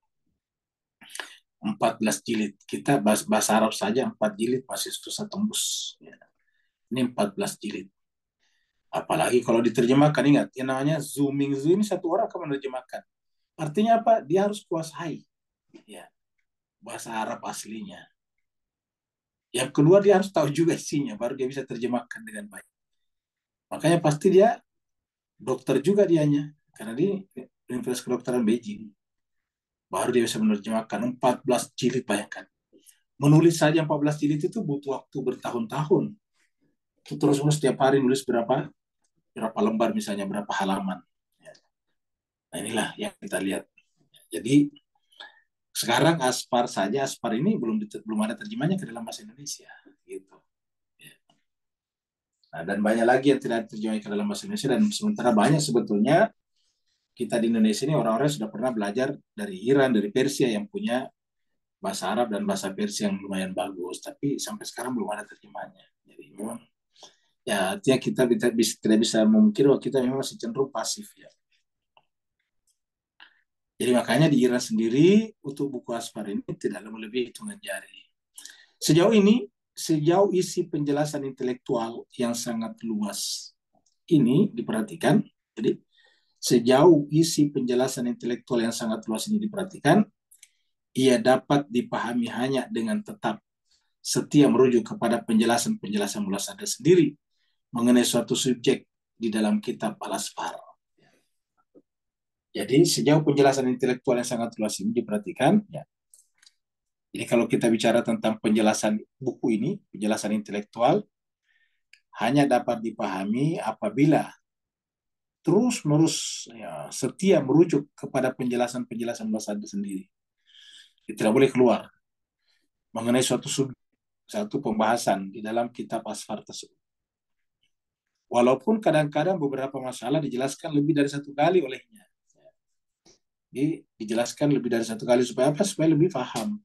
empat belas jilid. Kita bahasa, bahasa Arab saja empat jilid masih susah tembus. Ya. Ini empat belas jilid. Apalagi kalau diterjemahkan, ingat, yang namanya zooming zoom ini satu orang akan menerjemahkan. Artinya apa? Dia harus kuasai ya, bahasa Arab aslinya. Yang kedua, dia harus tahu juga isinya, baru dia bisa terjemahkan dengan baik. Makanya pasti dia dokter juga dianya, karena di Universitas Kedokteran Beijing. Baru dia bisa menerjemahkan empat belas jilid, bayangkan. Menulis saja empat belas jilid itu butuh waktu bertahun-tahun. Terus-terus setiap hari nulis berapa berapa lembar misalnya, berapa halaman. Nah, inilah yang kita lihat. Jadi sekarang Aspar saja, Aspar ini belum belum ada terjemahnya ke dalam bahasa Indonesia, gitu. Nah, dan banyak lagi yang tidak terjemah ke dalam bahasa Indonesia, dan sementara banyak sebetulnya kita di Indonesia ini orang-orang sudah pernah belajar dari Iran, dari Persia yang punya bahasa Arab dan bahasa Persia yang lumayan bagus, tapi sampai sekarang belum ada terjemahnya. Jadi memang ya artinya kita tidak bisa memungkiri bahwa kita memang masih cenderung pasif ya. Jadi makanya di Iran sendiri untuk buku Aspar ini tidak melebihi hitungan jari. Sejauh ini, sejauh isi penjelasan intelektual yang sangat luas ini diperhatikan, jadi sejauh isi penjelasan intelektual yang sangat luas ini diperhatikan, ia dapat dipahami hanya dengan tetap setia merujuk kepada penjelasan-penjelasan Mulla Sadar sendiri mengenai suatu subjek di dalam kitab Al-Asfar. Jadi sejauh penjelasan intelektual yang sangat luas ini diperhatikan, ya. Jadi kalau kita bicara tentang penjelasan buku ini, penjelasan intelektual, hanya dapat dipahami apabila terus-menerus ya, setia merujuk kepada penjelasan-penjelasan Mulla Sadar sendiri. Tidak boleh keluar mengenai suatu subjek, satu pembahasan di dalam kitab Asfar tersebut. Walaupun kadang-kadang beberapa masalah dijelaskan lebih dari satu kali olehnya. Jadi dijelaskan lebih dari satu kali supaya apa? Supaya lebih paham.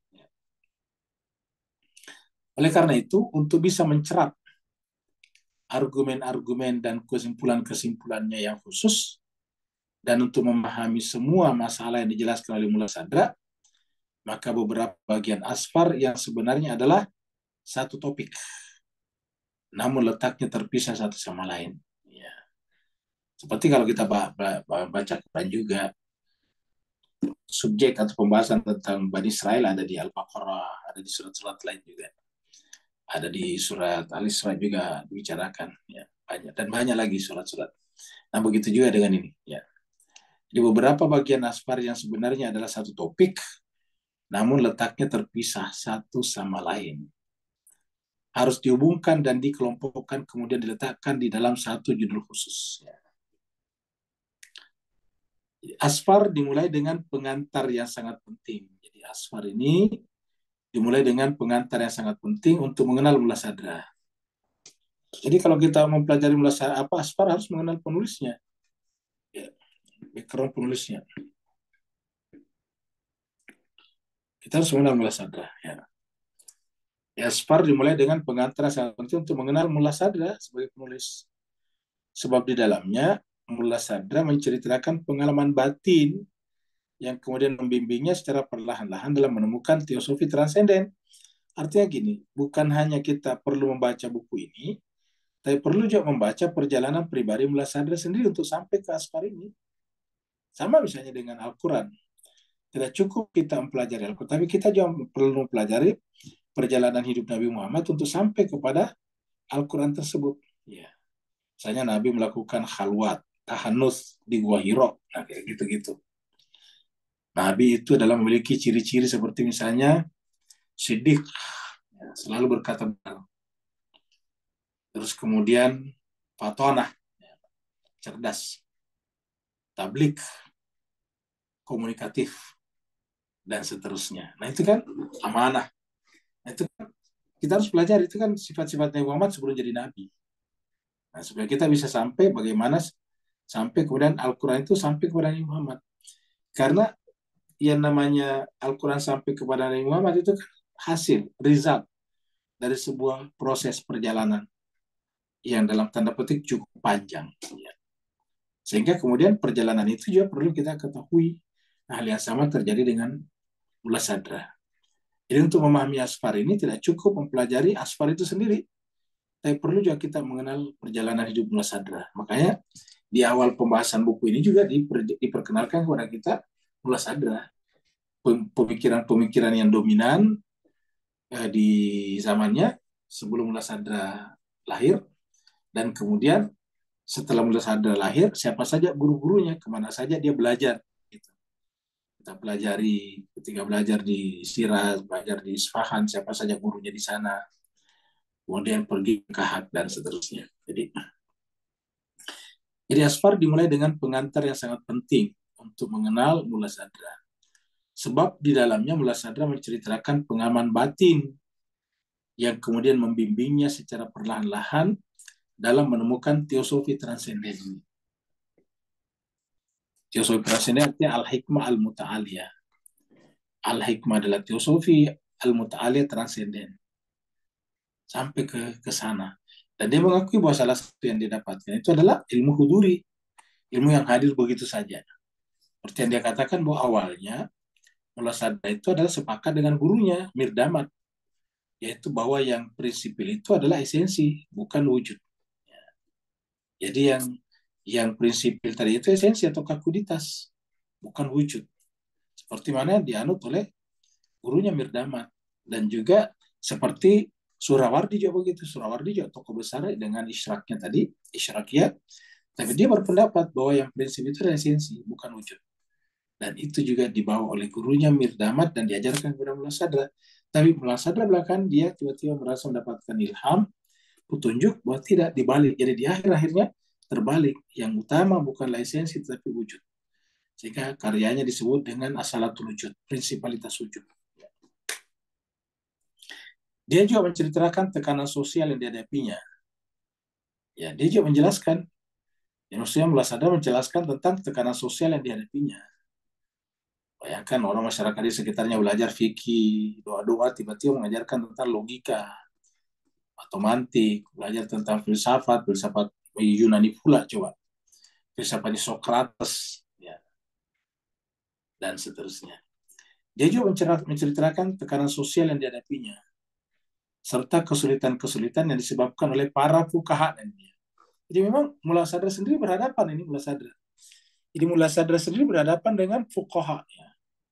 Oleh karena itu, untuk bisa mencerap argumen-argumen dan kesimpulan-kesimpulannya yang khusus, dan untuk memahami semua masalah yang dijelaskan oleh Mulla Sadra, maka beberapa bagian Asfar yang sebenarnya adalah satu topik, namun letaknya terpisah satu sama lain. Seperti kalau kita baca Quran juga, subjek atau pembahasan tentang Bani Israel ada di Al-Baqarah, ada di surat-surat lain juga. Ada di surat Al-Isra juga dibicarakan, ya, banyak dan banyak lagi surat-surat. Nah, begitu juga dengan ini, ya. Di beberapa bagian asfar yang sebenarnya adalah satu topik, namun letaknya terpisah satu sama lain. Harus dihubungkan dan dikelompokkan, kemudian diletakkan di dalam satu judul khusus. Ya. Asfar dimulai dengan pengantar yang sangat penting. Jadi asfar ini dimulai dengan pengantar yang sangat penting untuk mengenal mula sadra. Jadi kalau kita mempelajari mula sadra, apa asfar harus mengenal penulisnya, ya, background penulisnya. Kita harus mengenal mula sadra. Ya. Asfar dimulai dengan pengantar yang sangat penting untuk mengenal mula sadra sebagai penulis. Sebab di dalamnya mula sadra menceritakan pengalaman batin yang kemudian membimbingnya secara perlahan-lahan dalam menemukan teosofi transenden. Artinya gini, bukan hanya kita perlu membaca buku ini, tapi perlu juga membaca perjalanan pribadi mula sadra sendiri untuk sampai ke asfar ini. Sama misalnya dengan Al-Quran. Tidak cukup kita mempelajari Al-Quran, tapi kita juga perlu mempelajari perjalanan hidup Nabi Muhammad untuk sampai kepada Al-Quran tersebut. Ya. Misalnya Nabi melakukan khalwat, tahanus di Gua Hiro, nah kayak gitu-gitu. Nabi itu adalah memiliki ciri-ciri seperti misalnya Siddiq, ya, selalu berkata benar. Terus kemudian Fatonah, ya, cerdas, tablik, komunikatif, dan seterusnya. Nah itu kan amanah. Nah, itu kan kita harus pelajari, itu kan sifat-sifat Nabi Muhammad sebelum jadi Nabi. Nah, supaya kita bisa sampai bagaimana sampai kemudian Al-Quran itu sampai kepada Nabi Muhammad. Karena yang namanya Al-Quran sampai kepada Nabi Muhammad itu kan hasil, result dari sebuah proses perjalanan yang dalam tanda petik cukup panjang. Sehingga kemudian perjalanan itu juga perlu kita ketahui. Hal yang sama terjadi dengan mula sadra. Jadi untuk memahami asfar ini tidak cukup mempelajari asfar itu sendiri, tapi perlu juga kita mengenal perjalanan hidup mula sadra. Makanya di awal pembahasan buku ini juga diper, diperkenalkan kepada kita mula sadra, pemikiran-pemikiran yang dominan eh, di zamannya sebelum mula sadra lahir, dan kemudian setelah mula sadra lahir, siapa saja guru-gurunya, kemana saja dia belajar. Gitu. Kita pelajari ketika belajar di Shiraz, belajar di Isfahan, siapa saja gurunya di sana. Kemudian pergi ke Kahak dan seterusnya. Jadi, jadi asfar dimulai dengan pengantar yang sangat penting untuk mengenal mula sadra. Sebab di dalamnya mula sadra menceritakan pengalaman batin yang kemudian membimbingnya secara perlahan-lahan dalam menemukan teosofi transenden ini. Teosofi transenden artinya al-hikmah al-muta'aliyah. Al-hikmah adalah teosofi, al-muta'aliyah transenden. Sampai ke, ke sana. Dan dia mengakui bahwa salah satu yang dia dapatkan itu adalah ilmu huduri. Ilmu yang hadir begitu saja. Seperti yang dia katakan bahwa awalnya mula sadra itu adalah sepakat dengan gurunya, Mirdamat. Yaitu bahwa yang prinsipil itu adalah esensi, bukan wujud. Jadi yang yang prinsipil tadi itu esensi atau kakuditas, bukan wujud. Seperti mana dianut oleh gurunya Mirdamat. Dan juga seperti Surawardi juga begitu. Surawardi juga tokoh besar dengan isyraknya tadi, isyrakiyat. Tapi dia berpendapat bahwa yang prinsip itu adalah esensi, bukan wujud. Dan itu juga dibawa oleh gurunya Mirdamat dan diajarkan kepada Mullah Sadra. Tapi Mullah Sadra belakang dia tiba-tiba merasa mendapatkan ilham, petunjuk bahwa tidak, dibalik. Jadi di akhir-akhirnya terbalik. Yang utama bukanlah esensi tetapi wujud. Sehingga karyanya disebut dengan asalatul wujud, prinsipalitas wujud. Dia juga menceritakan tekanan sosial yang dihadapinya. Ya, dia juga menjelaskan, ya, maksudnya Mullah Sadra menjelaskan tentang tekanan sosial yang dihadapinya. Bayangkan orang masyarakat di sekitarnya belajar fikih, doa-doa, tiba-tiba mengajarkan tentang logika atau mantik, belajar tentang filsafat, filsafat Yunani pula coba, filsafat Sokrates, ya, dan seterusnya. Dia juga menceritakan tekanan sosial yang dihadapinya, serta kesulitan-kesulitan yang disebabkan oleh para fuqaha dan dia. Jadi memang Mullah Sadra sendiri berhadapan ini Mullah Sadra. Jadi Mullah Sadra sendiri berhadapan dengan fuqaha, ya.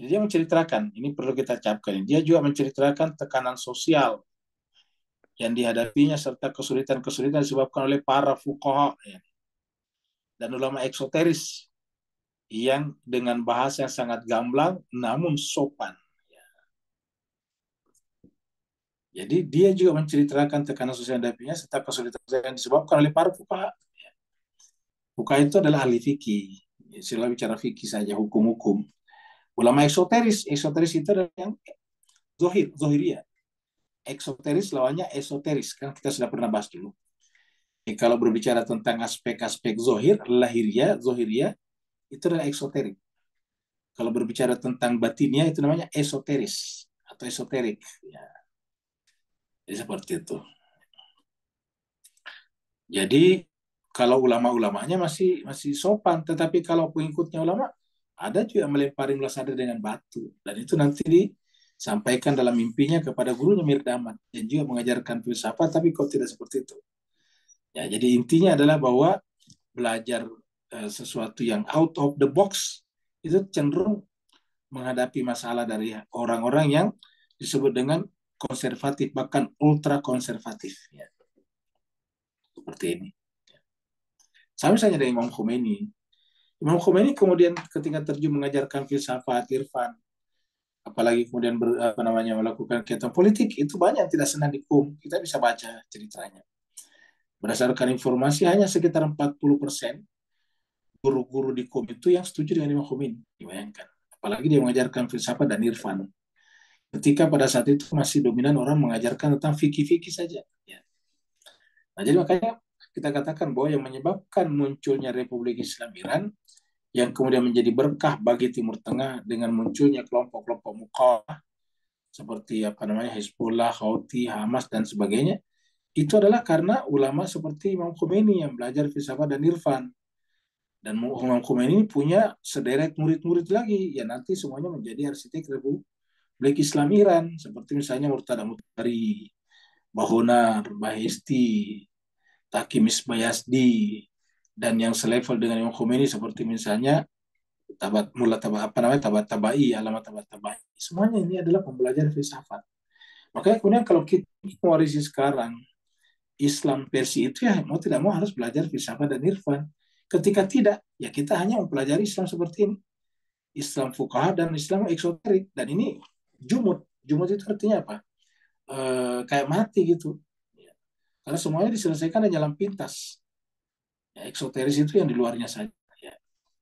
Jadi dia menceritakan, ini perlu kita capkan, dia juga menceritakan tekanan sosial yang dihadapinya serta kesulitan-kesulitan disebabkan oleh para fuqaha ya, dan ulama eksoteris yang dengan bahasa yang sangat gamblang namun sopan. Jadi dia juga menceritakan tekanan sosial yang dihadapinya serta kesulitan yang disebabkan oleh para fuqaha. Fuqaha itu adalah ahli fikih. Sila bicara fikih saja, hukum-hukum. Ulama eksoteris, eksoteris itu adalah yang zohir, zohiria. Eksoteris lawannya esoteris, kan kita sudah pernah bahas dulu. Jadi, kalau berbicara tentang aspek-aspek zohir, lahiria, zohiria, itu adalah eksoterik. Kalau berbicara tentang batinia, itu namanya esoteris atau esoterik. Ya. Jadi seperti itu. Jadi kalau ulama-ulamanya masih masih sopan, tetapi kalau pengikutnya ulama ada juga yang melempari mulasada dengan batu, dan itu nanti disampaikan dalam mimpinya kepada gurunya Mirdaman dan juga mengajarkan filsafat, tapi kok tidak seperti itu. Ya, jadi intinya adalah bahwa belajar uh, sesuatu yang out of the box itu cenderung menghadapi masalah dari orang-orang yang disebut dengan konservatif, bahkan ultra konservatif. Ya. Seperti ini. Sama saja dengan Imam Khomeini. Imam Khomeini kemudian ketika terjun mengajarkan filsafat, irfan, apalagi kemudian ber, apa namanya melakukan kegiatan politik, itu banyak tidak senang di Q U M. Kita bisa baca ceritanya. Berdasarkan informasi hanya sekitar empat puluh persen guru-guru di Q U M itu yang setuju dengan Imam Khomeini. Dibayangkan. Apalagi dia mengajarkan filsafat dan irfan. Ketika pada saat itu masih dominan orang mengajarkan tentang fikih-fikih saja. Ya. Nah, jadi makanya kita katakan bahwa yang menyebabkan munculnya Republik Islam Iran yang kemudian menjadi berkah bagi Timur Tengah dengan munculnya kelompok-kelompok muqawamah seperti apa namanya Hizbullah, Houthi, Hamas dan sebagainya, itu adalah karena ulama seperti Imam Khomeini yang belajar filsafat dan irfan. Dan Imam Khomeini punya sederet murid-murid lagi, ya nanti semuanya menjadi arsitek Republik Islam Iran, seperti misalnya Murtada Mutahari, Bahonar, Bahesti, Taki Misbayasdi, dan yang selevel dengan Imam Khomeini seperti misalnya Tabat Mula Tabat apa namanya Tabat Tabai, Alamat Tabat Tabai. Semuanya ini adalah pembelajaran filsafat. Makanya kemudian kalau kita mewarisi sekarang Islam versi itu ya mau tidak mau harus belajar filsafat dan irfan. Ketika tidak, ya kita hanya mempelajari Islam seperti ini. Islam fuqaha dan Islam eksoterik. Dan ini jumud. Jumud itu artinya apa? E, kayak mati gitu. Karena semuanya diselesaikan hanya dalam pintas. Ya, eksoteris itu yang di luarnya saja. Ya.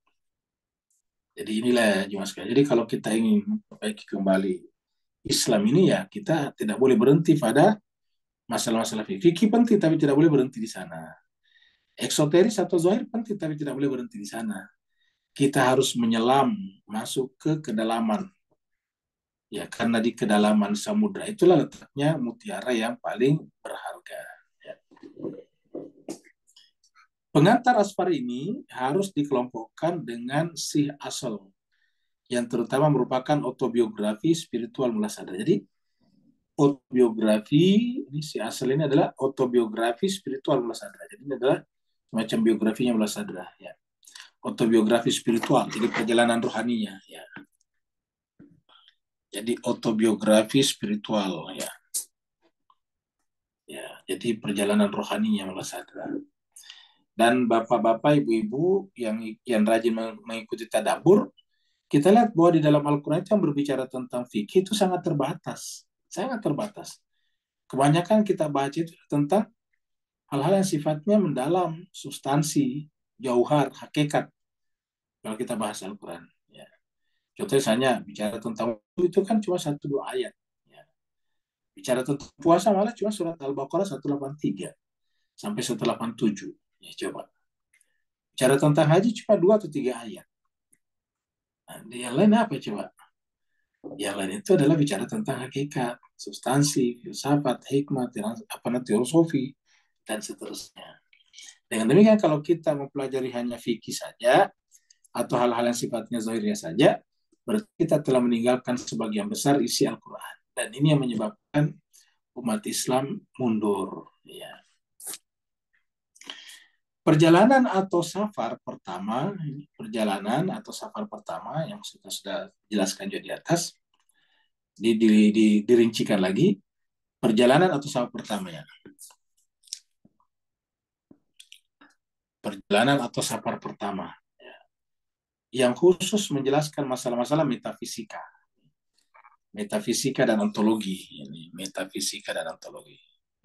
Jadi inilah cuma sekali. Jadi kalau kita ingin memperbaiki kembali Islam ini ya kita tidak boleh berhenti pada masalah-masalah fikih. Fikih penting tapi tidak boleh berhenti di sana. Eksoteris atau zahir penting tapi tidak boleh berhenti di sana. Kita harus menyelam masuk ke kedalaman. Ya karena di kedalaman samudra itulah letaknya mutiara yang paling berharga. Ya. Pengantar asfar ini harus dikelompokkan dengan sih asal yang terutama merupakan autobiografi spiritual Mullah Sadra. Jadi autobiografi ini si asal ini adalah autobiografi spiritual Mullah Sadra. Jadi ini adalah semacam biografinya Mullah Sadra. Ya. Autobiografi spiritual, jadi perjalanan rohaninya. Ya. Jadi autobiografi spiritual. Ya. Ya. Jadi perjalanan rohaninya Mullah Sadra. Dan bapak-bapak, ibu-ibu yang yang rajin mengikuti tadabbur, kita lihat bahwa di dalam Al-Quran itu yang berbicara tentang fikih itu sangat terbatas. Sangat terbatas. Kebanyakan kita baca itu tentang hal-hal yang sifatnya mendalam, substansi, jauhar, hakikat. Kalau kita bahas Al-Quran. Ya. Contohnya misalnya, bicara tentang itu kan cuma satu dua ayat. Ya. Bicara tentang puasa malah cuma surat Al-Baqarah seratus delapan puluh tiga sampai seratus delapan puluh tujuh. Ya, coba. Bicara tentang haji cuma dua atau tiga ayat. Nah, yang lain apa coba? Yang lain itu adalah bicara tentang hakikat, substansi, filsafat, hikmah, apa nanti filosofi, dan seterusnya. Dengan demikian kalau kita mempelajari hanya fikih saja atau hal-hal yang sifatnya zahirnya saja, berarti kita telah meninggalkan sebagian besar isi Al-Quran. Dan ini yang menyebabkan umat Islam mundur. Ya. Perjalanan atau safar pertama, perjalanan atau safar pertama yang kita sudah jelaskan juga di atas, di, di, di, dirincikan lagi, perjalanan atau safar pertama ya. Perjalanan atau safar pertama. Ya. Yang khusus menjelaskan masalah-masalah metafisika. Metafisika dan ontologi. Ini, metafisika dan ontologi.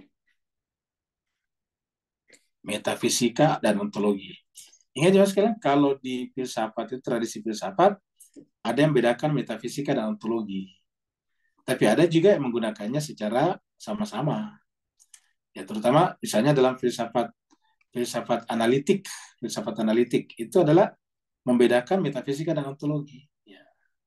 Metafisika dan ontologi. Ingat juga sekalian, kalau di filsafat itu, tradisi filsafat, ada yang bedakan metafisika dan ontologi. Tapi ada juga yang menggunakannya secara sama-sama. Ya, terutama misalnya dalam filsafat filsafat analitik, filsafat analitik itu adalah membedakan metafisika dan ontologi. Ya.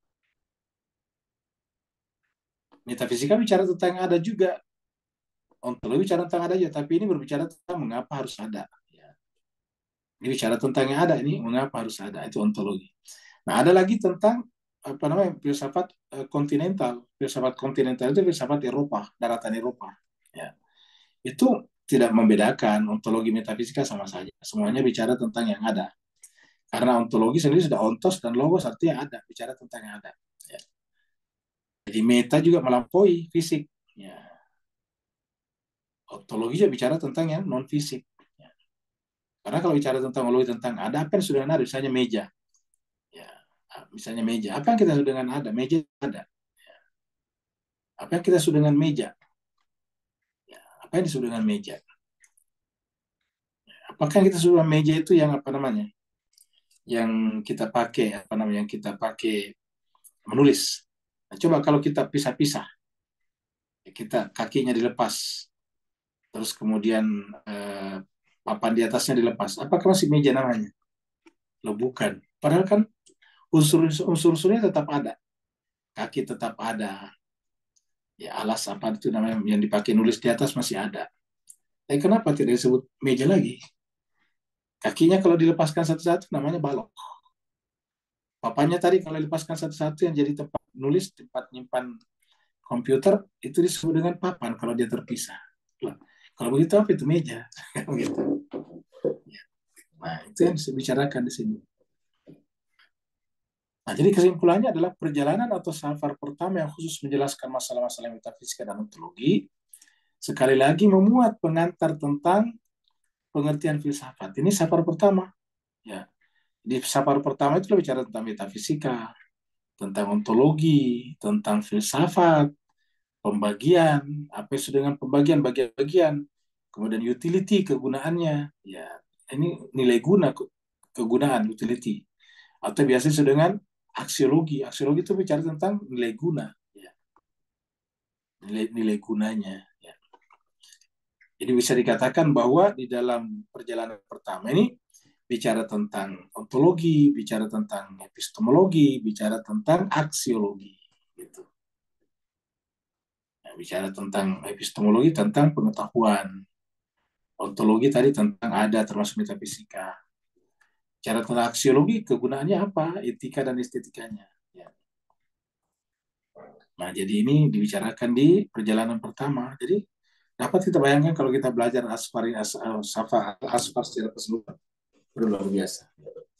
Metafisika bicara tentang yang ada juga, ontologi bicara tentang ada aja, tapi ini berbicara tentang mengapa harus ada. Ya. Ini bicara tentang yang ada, ini mengapa harus ada, itu ontologi. Nah, ada lagi tentang apa namanya filsafat uh, kontinental. Filsafat kontinental itu filsafat Eropa, daratan Eropa. Ya. Itu tidak membedakan ontologi metafisika sama saja. Semuanya bicara tentang yang ada. Karena ontologi sendiri sudah ontos dan logos artinya ada, bicara tentang yang ada. Ya. Jadi meta juga melampaui fisik. Ya. Ontologi juga bicara tentang yang non fisik. Ya. Karena kalau bicara tentang ontologi tentang ada, apa yang sudah ada? Misalnya meja. Ya. Misalnya meja. Apa yang kita sudah dengan ada? Meja ada. Ya. Apa yang kita sudah dengan meja? Ya. Apa yang disebut dengan meja? Apakah kita sudah meja itu yang apa namanya? Yang kita pakai apa namanya? Yang kita pakai menulis. Nah, coba kalau kita pisah-pisah, kita kakinya dilepas, terus kemudian eh, papan di atasnya dilepas. Apakah masih meja namanya? Loh bukan. Padahal kan unsur-unsurnya tetap ada. Kaki tetap ada. Ya alas apa itu namanya yang dipakai nulis di atas masih ada. Tapi kenapa tidak disebut meja lagi? Kakinya kalau dilepaskan satu-satu namanya balok. Papannya tadi kalau dilepaskan satu-satu yang jadi tempat nulis, tempat nyimpan komputer, itu disebut dengan papan kalau dia terpisah. Loh, kalau begitu apa itu meja? Gitu. Nah, itu yang dibicarakan di sini. Nah, jadi kesimpulannya adalah perjalanan atau safar pertama yang khusus menjelaskan masalah-masalah metafisika dan ontologi, sekali lagi memuat pengantar tentang pengertian filsafat. Ini safar pertama. Ya. Di safar pertama itu bicara tentang metafisika, tentang ontologi, tentang filsafat, pembagian, apa yang dengan pembagian, bagian-bagian, kemudian utility, kegunaannya. Ya, ini nilai guna, kegunaan, utility. Atau biasanya dengan aksiologi. Aksiologi itu bicara tentang nilai guna, ya. nilai, nilai gunanya. Ya. Jadi bisa dikatakan bahwa di dalam perjalanan pertama ini bicara tentang ontologi, bicara tentang epistemologi, bicara tentang aksiologi. Gitu. Nah, bicara tentang epistemologi, tentang pengetahuan. Ontologi tadi tentang ada, termasuk metafisika. Cara tentang aksiologi, kegunaannya apa? Etika dan estetikanya. Ya. Nah, jadi ini dibicarakan di perjalanan pertama. Jadi dapat kita bayangkan kalau kita belajar asfar as, asfar, asfar secara keseluruhan, luar biasa.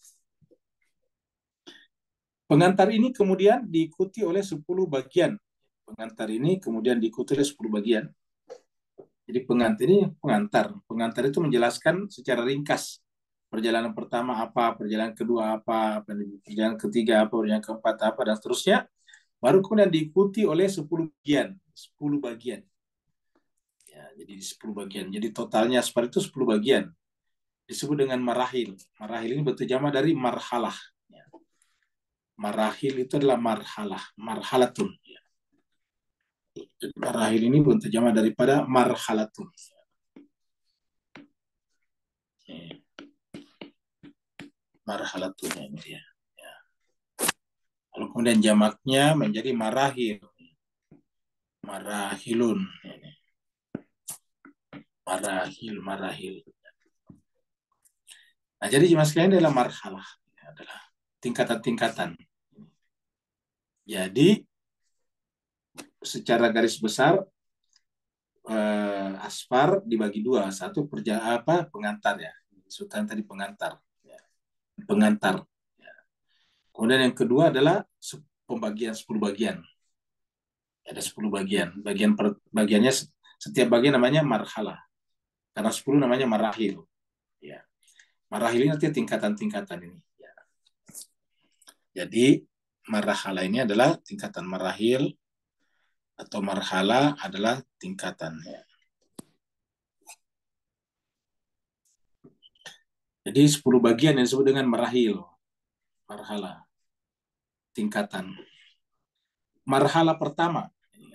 Pengantar ini kemudian diikuti oleh sepuluh bagian. Pengantar ini kemudian diikuti oleh sepuluh bagian. Jadi pengantar ini pengantar. Pengantar itu menjelaskan secara ringkas perjalanan pertama apa, perjalanan kedua apa, perjalanan ketiga apa, perjalanan keempat apa, dan seterusnya. Baru kemudian diikuti oleh sepuluh bagian. sepuluh bagian. Ya, jadi sepuluh bagian. Jadi totalnya seperti itu sepuluh bagian. Disebut dengan marahil. Marahil ini bentuk jama dari marhalah. Ya. Marahil itu adalah marhalah. Marhalatun. Ya. Jadi marahil ini bentuk jama daripada marhalatun. Ya. Marhalatun ini dia. Ya. Lalu kemudian jamaknya menjadi marahil. Marahilun. Ini. Marahil, marahil. Nah, jadi jemaah sekalian adalah marhalah. Ya, adalah tingkatan-tingkatan. Jadi secara garis besar eh, asfar dibagi dua, satu perja apa pengantar ya, Sultan tadi pengantar. Ya. Pengantar. Ya. Kemudian yang kedua adalah pembagian sepuluh bagian. Ada sepuluh bagian. Bagian per, bagiannya setiap bagian namanya marhalah. Karena sepuluh namanya marahil. Ya. Marahil ini artinya tingkatan-tingkatan ini. Ya. Jadi marhalah ini adalah tingkatan marahil atau marhala adalah tingkatan. Ya. Jadi sepuluh bagian yang disebut dengan marahil. Marhala. Tingkatan. Marhala pertama.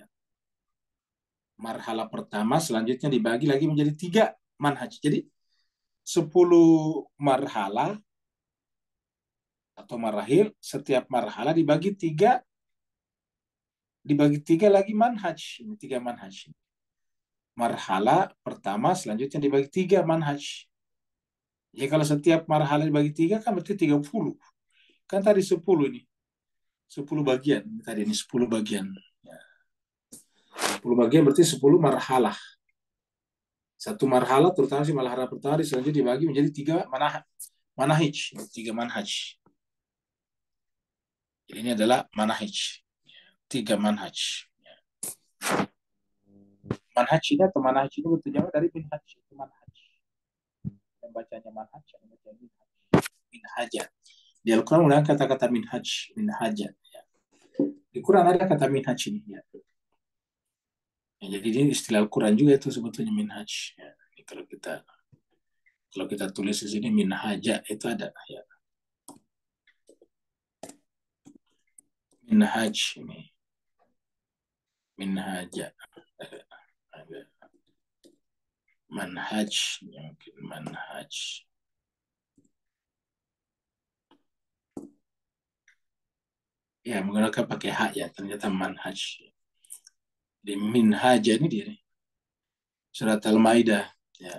Marhala pertama selanjutnya dibagi lagi menjadi tiga manhaj. Jadi sepuluh marhala atau marahil, setiap marhala dibagi tiga, dibagi tiga lagi manhaj. Ini tiga manhaj. Marhala pertama selanjutnya dibagi tiga manhaj. Jadi kalau setiap marhala dibagi tiga kan berarti tiga puluh. Kan tadi sepuluh ini. sepuluh bagian. Tadi ini sepuluh bagian. sepuluh bagian berarti sepuluh marhalah. Satu marhalah, terutama si marhalah pertama selanjutnya dibagi menjadi tiga manah, manahij. Tiga manhaj. Jadi ini adalah manhaj. Tiga manhaj. Manhaj ini atau manhaj ini bertujuan dari minhaj. Itu manhaj. Yang bacanya manhaj, yang bacanya minhaj. Minhaja. Di Al-Quran menggunakan kata-kata minhaj, minhaja. Ya. Di Quran ada kata minhaj ini. Ya. Ya, jadi ini istilah Al-Quran juga itu sebetulnya minhaj. Ya. Ini kalau kita kalau kita tulis di sini minhaja itu ada. Ya. Minhaj ini. Minhaja. Ada. Manhaj. Ya, mungkin manhaj. Ya, menggunakan pakai hak ya, ternyata manhaj. Di minhaj ini dia nih. Surat Al-Maidah ya.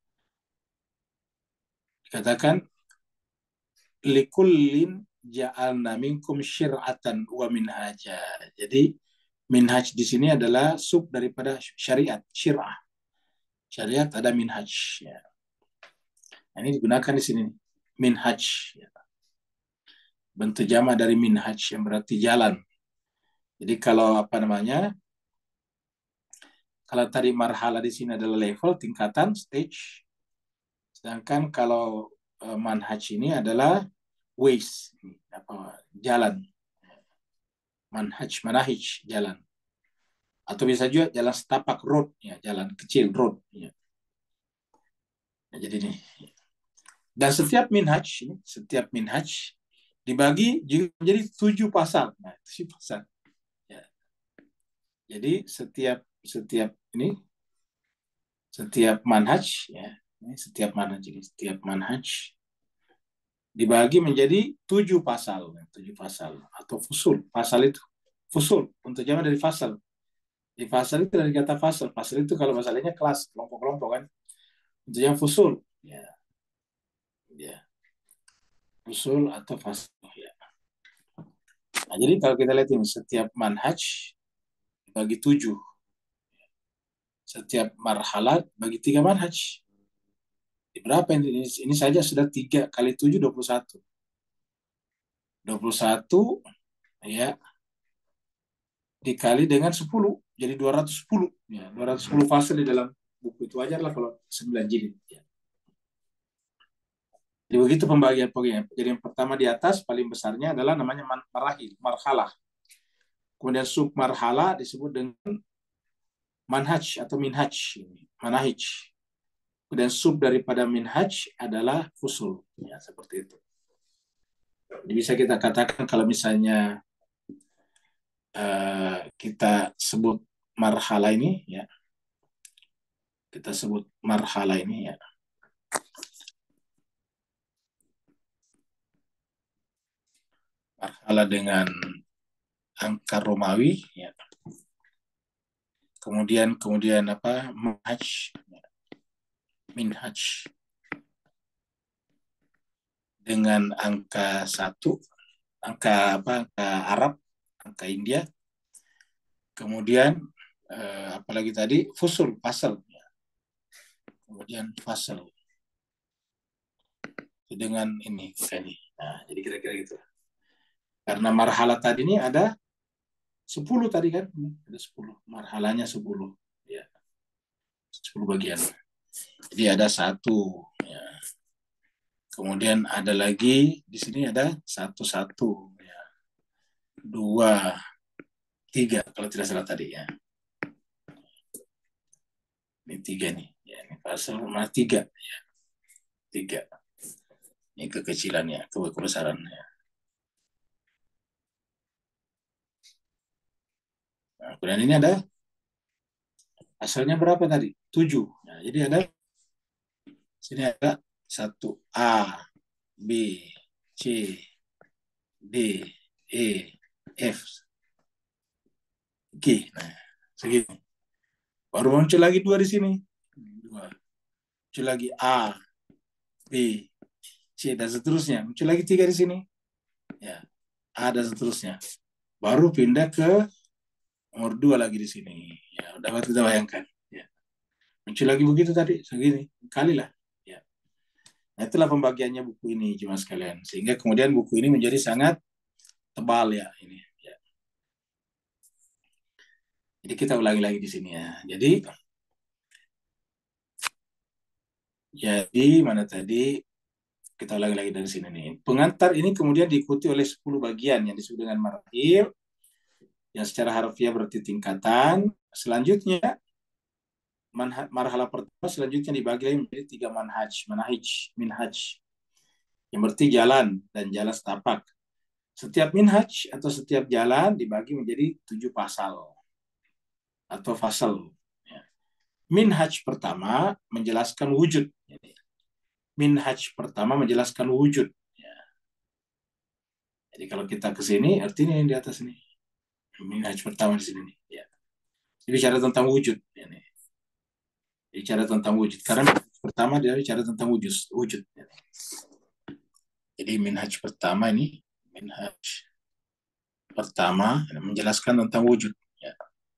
Dikatakan likullin ja'alna minkum syir'atan wa minhaja. Jadi minhaj di sini adalah sub daripada syariat, syir'ah. Syariat ada minhaj ya. Nah, ini digunakan di sini minhaj ya. Bentuk jama dari minhaj yang berarti jalan. Jadi kalau apa namanya? Kalau tadi marhala di sini adalah level, tingkatan, stage. Sedangkan kalau uh, manhaj ini adalah ways, apa, jalan. Manhaj, manahij, jalan. Atau bisa juga jalan setapak, road, ya, jalan kecil, road. Ya. Nah, jadi ini. Dan setiap minhaj, setiap minhaj dibagi juga menjadi tujuh pasal. Nah, tujuh pasal. Ya. Jadi setiap setiap ini setiap manhaj ya, ini setiap manhaj ini setiap manhaj dibagi menjadi tujuh pasal, tujuh pasal atau fusul. Pasal itu fusul untuk jama dari fasal. Di fasal itu dari kata fasal. Fasal itu kalau masalahnya kelas, kelompok-kelompok kan. Untuk yang fusul, ya, ya, fusul atau fasal. Ya. Nah, jadi kalau kita lihat ini setiap manhaj bagi tujuh, setiap marhalat bagi tiga manhaj. Di berapa ini? Ini saja sudah tiga kali tujuh dua puluh satu. Dua puluh satu ya dikali dengan sepuluh jadi dua ratus sepuluh ya, dua ratus sepuluh fase di dalam buku itu wajar lah kalau sembilan jilid ya. Jadi begitu pembagian pembagian. Jadi yang pertama di atas paling besarnya adalah namanya marahil, marhalah. Kemudian sub marhalah disebut dengan manhaj atau minhaj, manahij. Kemudian sub daripada minhaj adalah fusul ya, seperti itu. Jadi bisa kita katakan kalau misalnya uh, kita sebut marhala ini ya, kita sebut marhala ini ya, marhala dengan angka Romawi ya, kemudian kemudian apa manhaj ya. Minhaj dengan angka satu, angka apa angka Arab, angka India, kemudian eh, apalagi tadi fusul pasal ya. Kemudian fasal dengan ini, ini. Nah, jadi kira-kira gitu. Karena marhala tadi ini ada sepuluh tadi kan, ada sepuluh. Marhalanya sepuluh. Ya, sepuluh bagian. Jadi ada satu. Ya. Kemudian ada lagi di sini ada satu satu. Ya. Dua, tiga kalau tidak salah tadi ya. Ini tiga nih. Ya, ini pasal nomor tiga. Ya. Tiga. Ini kekecilannya, kebesarannya. Nah, kemudian ini ada asalnya berapa tadi? Tujuh. Nah, jadi ada sini ada satu A, B, C, D, E, F, G. Nah, segini. Baru muncul lagi dua di sini. Dua. Muncul lagi A, B, C, dan seterusnya. Muncul lagi tiga di sini. Ya, A dan seterusnya. Baru pindah ke nomor dua lagi di sini. Ya, dapat kita bayangkan. Ya. Muncul lagi begitu tadi, segini. Kali lah. Ya. Nah, itulah pembagiannya buku ini, cuma sekalian. Sehingga kemudian buku ini menjadi sangat tebal ya ini. Ya. Jadi kita ulangi lagi di sini ya. Jadi, jadi mana tadi? Kita ulangi lagi dari sini nih. Pengantar ini kemudian diikuti oleh sepuluh bagian yang disebut dengan marahil, yang secara harfiah berarti tingkatan. Selanjutnya, marhalah pertama selanjutnya dibagi lagi menjadi tiga manhaj, manhaj, minhaj, yang berarti jalan dan jalan setapak. Setiap minhaj atau setiap jalan dibagi menjadi tujuh pasal atau fasal. Minhaj pertama menjelaskan wujud. Minhaj pertama menjelaskan wujud. Jadi kalau kita ke sini, artinya yang di atas ini. Minhaj pertama di sini. Ya. Jadi bicara tentang wujud. Ya, nih. Bicara tentang wujud. Karena pertama dia bicara tentang wujud. wujud ya. Jadi minhaj pertama ini, minhaj pertama menjelaskan tentang wujud. Ya.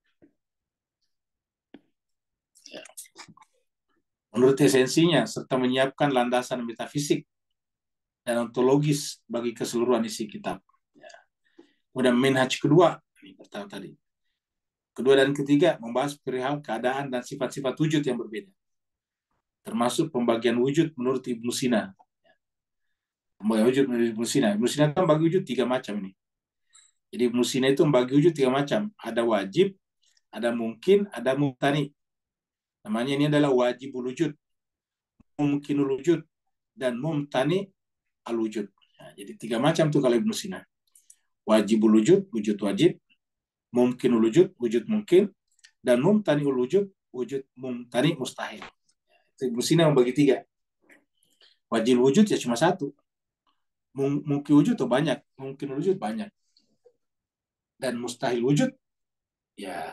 Ya. Menurut esensinya, serta menyiapkan landasan metafisik dan ontologis bagi keseluruhan isi kitab. Ya. Kemudian minhaj kedua, ini pertama tadi. Kedua dan ketiga membahas perihal keadaan dan sifat-sifat wujud yang berbeda. Termasuk pembagian wujud menurut Ibnu Sina. Pembagian wujud menurut Ibnu Sina. Ibnu Sina kan bagi wujud tiga macam ini. Jadi Ibnu Sina itu membagi wujud tiga macam. Ada wajib, ada mungkin, ada mumtani. Namanya ini adalah wajibul wujud, mungkinul wujud, dan mumtani al wujud. Nah, jadi tiga macam tuh kalau Ibnu Sina. Wajibul wujud, wujud wajib, mungkinul wujud, wujud mungkin, dan mumtaniul wujud, wujud mumtani mustahil. Ibnu Sina membagi tiga. Wajib wujud ya cuma satu. Mungkin wujud tuh banyak, mungkin wujud banyak. Dan mustahil wujud ya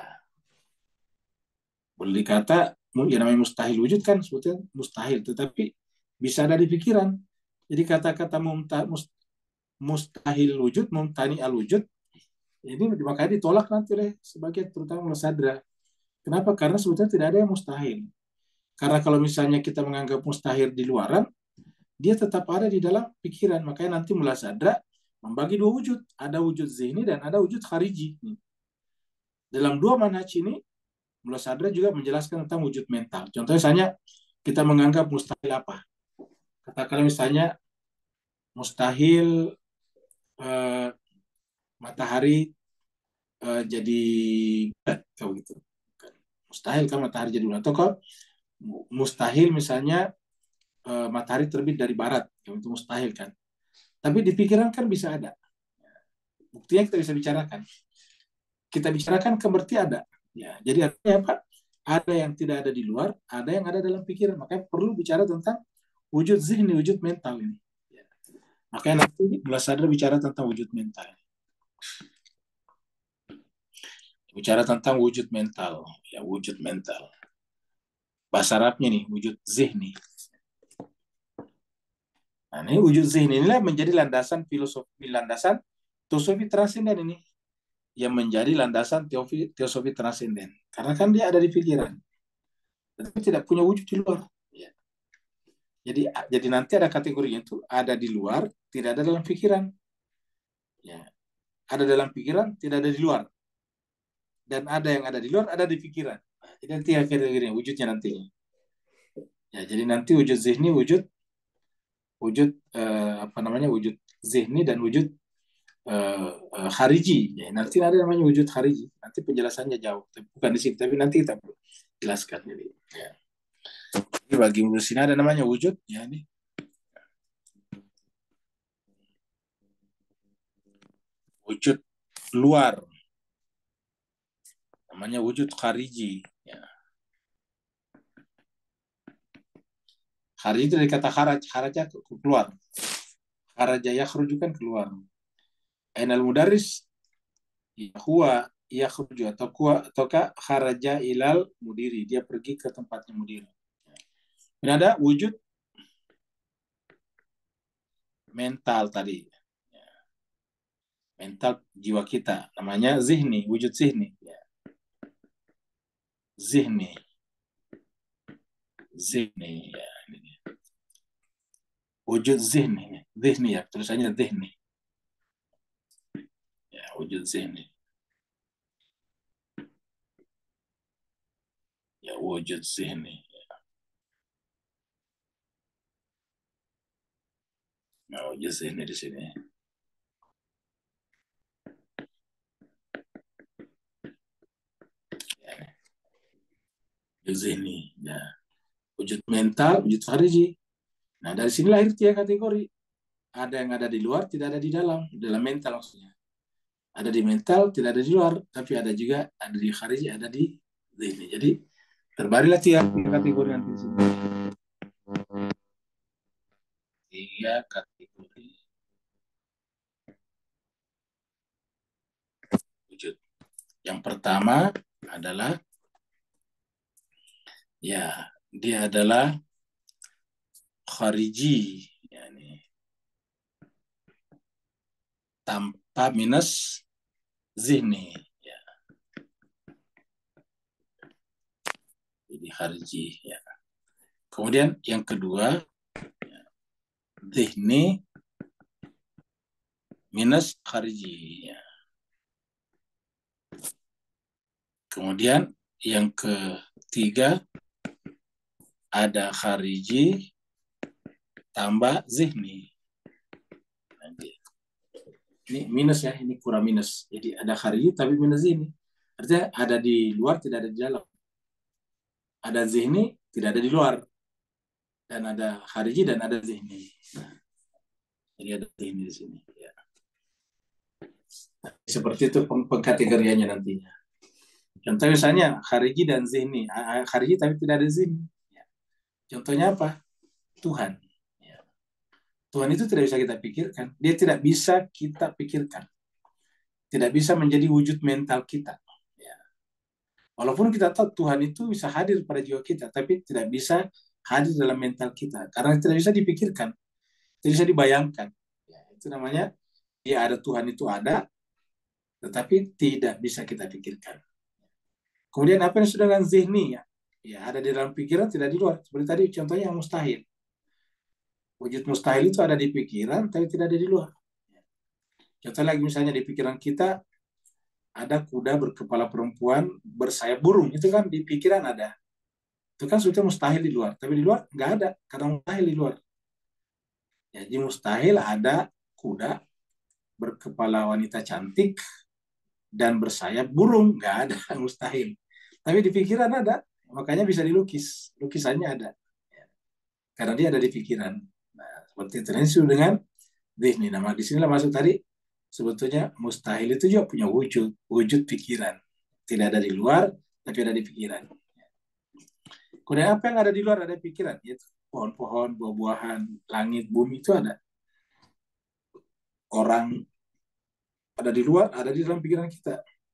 boleh dikata ya namanya mustahil wujud kan sebetulnya mustahil, tetapi bisa ada di pikiran. Jadi kata-kata mustahil wujud, mumtani al wujud, ini makanya ditolak nanti oleh sebagian terutama muladhah. Kenapa? Karena sebetulnya tidak ada yang mustahil. Karena kalau misalnya kita menganggap mustahil di luaran, dia tetap ada di dalam pikiran. Makanya nanti muladhah membagi dua wujud. Ada wujud zihni dan ada wujud khariji. Dalam dua manhaj ini, muladhah juga menjelaskan tentang wujud mental. Contohnya misalnya, kita menganggap mustahil apa? Katakanlah misalnya, mustahil eh, matahari eh, jadi bulat. Kalau gitu. Mustahil kan matahari jadi bulat. Atau kalau mustahil misalnya, eh, matahari terbit dari barat. Itu mustahil kan. Tapi di pikiran kan bisa ada. Buktinya kita bisa bicarakan. Kita bicarakan kan berarti ada. Ya, jadi artinya apa? Ada yang tidak ada di luar, ada yang ada dalam pikiran. Makanya perlu bicara tentang wujud zihni, wujud mental ini. Ya. Makanya nanti muladhah bicara tentang wujud mental. Bicara tentang wujud mental. Ya, wujud mental. Bahasa Arabnya nih, wujud zihni. Nah, ini wujud zihni inilah menjadi landasan filosofi, landasan teosofi transenden ini. Yang menjadi landasan teosofi, teosofi transenden. Karena kan dia ada di pikiran. Tetapi tidak punya wujud di luar. Ya. Jadi jadi nanti ada kategorinya itu ada di luar, tidak ada dalam pikiran. Ya, ada dalam pikiran, tidak ada di luar. Dan ada yang ada di luar, ada di pikiran. Nah, jadi nanti kategorinya wujudnya nantinya. Ya, jadi nanti wujud zihni, wujud wujud eh, apa namanya wujud zihni dan wujud eh, eh, khariji. Ya, nanti ada namanya wujud khariji. Nanti penjelasannya jauh, bukan di sini, tapi nanti kita jelaskan. Jadi, ya. Jadi bagi menurut sini ada namanya wujud, ya ini wujud luar, namanya wujud khariji. Ya. Khariji itu dari kata kharaj, kharaja keluar. Kharaja yakhruju kan keluar. Ainal mudaris huwa yakhruju atau kuwa ataukah kharaja ilal mudiri, dia pergi ke tempatnya mudir. Ini ada wujud mental tadi. Mental jiwa kita namanya zihni, wujud zihni. Zihni. Zihni ya. Wujud zihni, zihni ya, tulisannya zihni. Ya, wujud zihni. Ya, wujud zihni. Ya, wujud zihni di sini. Ya. Wujud zihni, ya. Wujud mental, wujud khariji. Nah, dari sini lahir tiga kategori. Ada yang ada di luar, tidak ada di dalam. Dalam mental maksudnya. Ada di mental, tidak ada di luar. Tapi ada juga, ada di khariji, ada di zihni. Jadi, terbarilah tiga kategori nanti di sini. Tiga kategori wujud. Yang pertama adalah, ya, dia adalah khariji, yani tanpa minus zihni, ya. Jadi khariji, ya. Kemudian yang kedua, ya, zihni minus khariji, ya. Kemudian yang ketiga ada khariji tambah zihni. Ini minus ya, ini kurang minus. Jadi ada khariji tapi minus zihni. Artinya ada di luar, tidak ada di dalam. Ada zihni, tidak ada di luar. Dan ada khariji dan ada zihni. Nah, jadi ada zihni di sini. Ya. Nah, seperti itu pengkategoriannya nantinya. Contoh misalnya khariji dan zihni. Khariji tapi tidak ada zihni. Ya. Contohnya apa? Tuhan. Ya. Tuhan itu tidak bisa kita pikirkan. Dia tidak bisa kita pikirkan. Tidak bisa menjadi wujud mental kita. Ya. Walaupun kita tahu Tuhan itu bisa hadir pada jiwa kita, tapi tidak bisa hadir dalam mental kita. Karena tidak bisa dipikirkan. Tidak bisa dibayangkan. Ya, itu namanya, ya ada Tuhan itu ada, tetapi tidak bisa kita pikirkan. Kemudian apa yang sudah dengan zihni, ya, ya ada di dalam pikiran, tidak di luar. Seperti tadi contohnya yang mustahil. Wujud mustahil itu ada di pikiran, tapi tidak ada di luar. Contoh lagi misalnya di pikiran kita ada kuda berkepala perempuan bersayap burung, itu kan di pikiran ada. Itu kan sudah mustahil di luar, tapi di luar nggak ada, karena mustahil di luar. Jadi mustahil ada kuda berkepala wanita cantik dan bersayap burung, nggak ada, mustahil. Tapi di pikiran ada, makanya bisa dilukis, lukisannya ada, karena dia ada di pikiran. Nah, seperti itu. Ini sudah dengan zihni. Nama di sinilah masuk tadi, sebetulnya mustahil itu juga punya wujud, wujud pikiran. Tidak ada di luar, tapi ada di pikiran. Kemudian apa yang ada di luar ada di pikiran, yaitu pohon-pohon, buah-buahan, langit, bumi itu ada. Orang ada di luar, ada di dalam pikiran kita.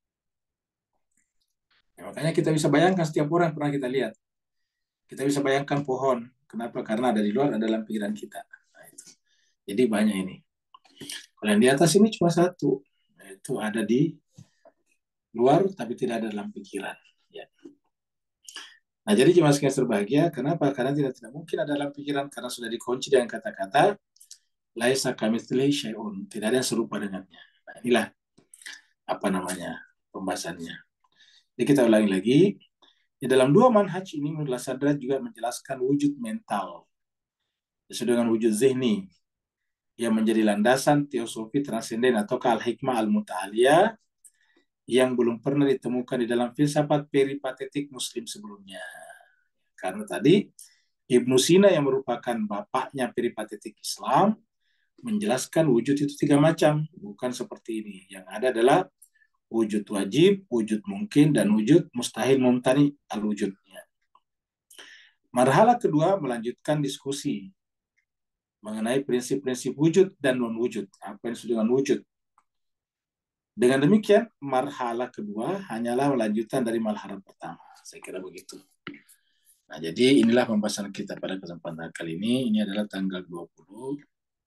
Ya, makanya kita bisa bayangkan setiap orang pernah kita lihat. Kita bisa bayangkan pohon. Kenapa? Karena ada di luar, ada dalam pikiran kita. Nah, itu. Jadi banyak ini. Kalau yang di atas ini cuma satu. Itu ada di luar, tapi tidak ada dalam pikiran. Ya. Nah, jadi jemaah sekalian berbahagia, kenapa? Karena tidak tidak mungkin ada dalam pikiran, karena sudah dikunci dengan kata-kata laisa kamitslihi syai'un, tidak ada yang serupa dengannya. Nah, inilah apa namanya pembahasannya. Jadi kita ulangi lagi. Di dalam dua manhaj ini, Mullah Sadrat juga menjelaskan wujud mental sesuai dengan wujud zihni yang menjadi landasan teosofi transenden atau al-hikmah al-muta'aliyah yang belum pernah ditemukan di dalam filsafat peripatetik muslim sebelumnya. Karena tadi Ibnu Sina yang merupakan bapaknya peripatetik Islam menjelaskan wujud itu tiga macam, bukan seperti ini. Yang ada adalah wujud wajib, wujud mungkin, dan wujud mustahil mumtani al-wujudnya. Marhala kedua melanjutkan diskusi mengenai prinsip-prinsip wujud dan non-wujud. Apa yang disebut dengan wujud? Dengan demikian, marhala kedua hanyalah lanjutan dari marhala pertama. Saya kira begitu. Nah, jadi inilah pembahasan kita pada kesempatan kali ini. Ini adalah tanggal dua puluh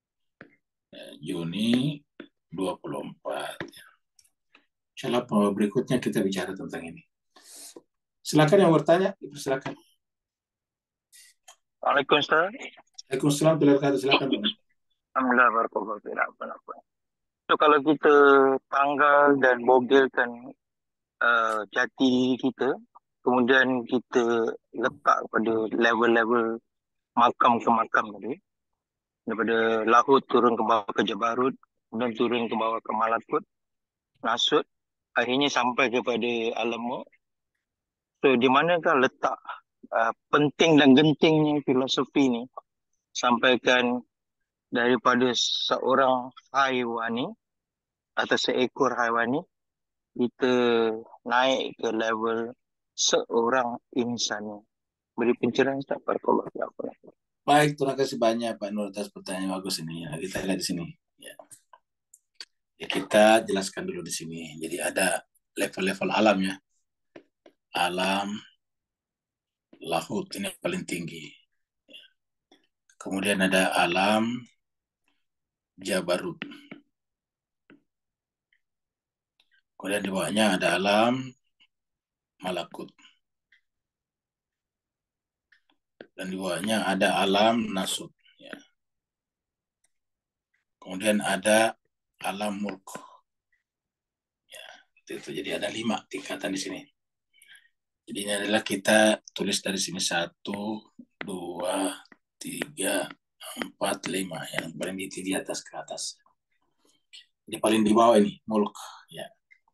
Juni dua puluh empat. Insyaallah berikutnya kita bicara tentang ini. Silakan yang bertanya, silakan. Waalaikumsalam. Waalaikumsalam warahmatullahi wabarakatuh. Silakan. Alhamdulillah, barakallahu fiik. So kalau kita tanggal dan bogelkan uh, jati diri kita, kemudian kita letak pada level-level makam ke makam tadi, daripada Lahut turun ke bawah ke Jabarut, kemudian turun ke bawah ke Malakut, Nasut, akhirnya sampai kepada Alam Maut. So di manakah letak uh, penting dan gentingnya filosofi ni sampaikan daripada seorang haiwani atau seekor haiwani kita naik ke level seorang insani. Beri pencerahan Ustaz. Barakallahu fiik. Baik, terima kasih banyak Pak Nur atas pertanyaan bagus ini. Ya, kita lihat di sini. Ya. Ya, kita jelaskan dulu di sini. Jadi ada level-level alam ya. Alam Lahut ini paling tinggi. Ya. Kemudian ada alam Jabarut. Kemudian di bawahnya ada alam Malakut. Dan di bawahnya ada alam Nasut. Ya. Kemudian ada alam Mulk. Ya, itu. Jadi ada lima tingkatan di sini. Jadi ini adalah kita tulis dari sini satu, dua, tiga, empat, lima. Yang paling di, di atas ke atas. Jadi paling di bawah ini Mulk. Ya.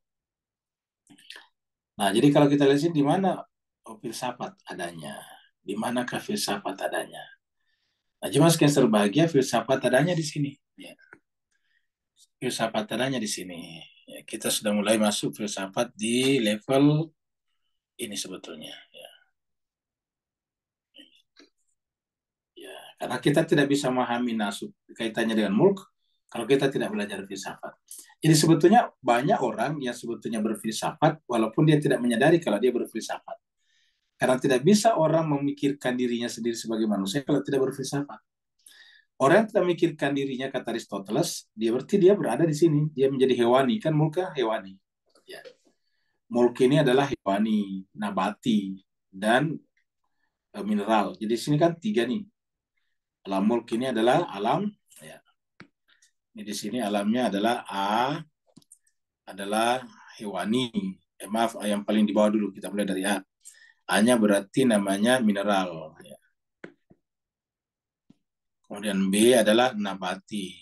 Nah, jadi kalau kita lihat di mana oh, filsafat adanya, di manakah filsafat adanya? Nah, cuma sekian berbahagia filsafat adanya di sini. Ya. Filsafat adanya di sini. Ya, kita sudah mulai masuk filsafat di level ini sebetulnya. Ya. Ya, karena kita tidak bisa memahami nasib kaitannya dengan mulk kalau kita tidak belajar filsafat. Jadi sebetulnya banyak orang yang sebetulnya berfilsafat walaupun dia tidak menyadari kalau dia berfilsafat. Karena tidak bisa orang memikirkan dirinya sendiri sebagai manusia kalau tidak berfilsafat. Orang yang tidak memikirkan dirinya, kata Aristoteles, dia berarti dia berada di sini. Dia menjadi hewani. Kan mulka hewani. Ya. Mulk ini adalah hewani, nabati, dan e, mineral. Jadi di sini kan tiga nih. Alam mulk ini adalah alam. Ya. Ini di sini alamnya adalah A, adalah hewani. Eh, maaf, yang paling di bawah dulu. Kita mulai dari A. A-nya berarti namanya mineral. Ya. Kemudian B adalah nabati.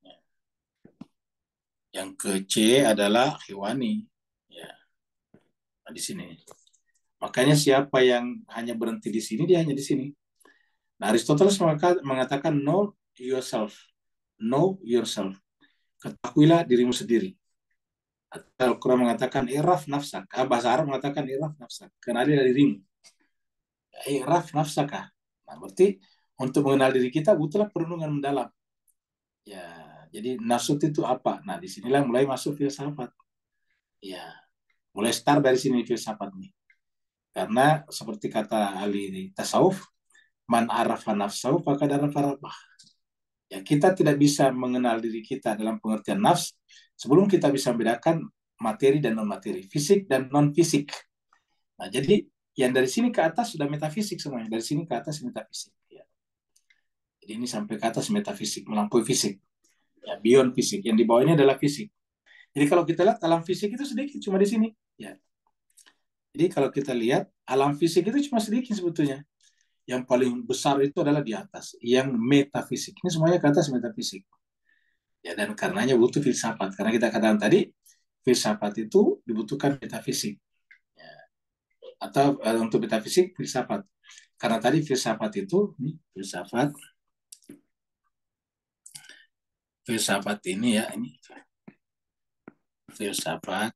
Yang ke C adalah hewani. Ya. Nah, di sini. Makanya siapa yang hanya berhenti di sini, dia hanya di sini. Nah, Aristoteles mengatakan know yourself. Know yourself. Ketahuilah dirimu sendiri. Al-Quran mengatakan iraf nafsak. Bahasa Arab mengatakan iraf nafsak. Kenalilah dirimu. Iraf nafsakah. Nah, berarti untuk mengenal diri kita butuhlah perenungan mendalam. Ya, jadi nasut itu apa? Nah, disinilah mulai masuk filsafat. Ya, mulai start dari sini filsafat nih. Karena seperti kata ahli tasawuf, man arafa nafsahu faqad arafa rabbah. Ya, kita tidak bisa mengenal diri kita dalam pengertian nafs sebelum kita bisa membedakan materi dan non materi, fisik dan non fisik. Nah, jadi Yang dari sini ke atas sudah metafisik semuanya. Dari sini ke atas metafisik. Ya. Jadi ini sampai ke atas metafisik, melampaui fisik. Ya, beyond fisik. Yang di bawah ini adalah fisik. Jadi kalau kita lihat alam fisik itu sedikit, cuma di sini. Ya. Jadi kalau kita lihat alam fisik itu cuma sedikit sebetulnya. Yang paling besar itu adalah di atas, yang metafisik. Ini semuanya ke atas metafisik. Ya, dan karenanya butuh filsafat. Karena kita katakan tadi, filsafat itu dibutuhkan metafisik. Ya. Atau uh, untuk metafisik, filsafat. Karena tadi filsafat itu, ini, filsafat, filsafat ini ya, ini filsafat.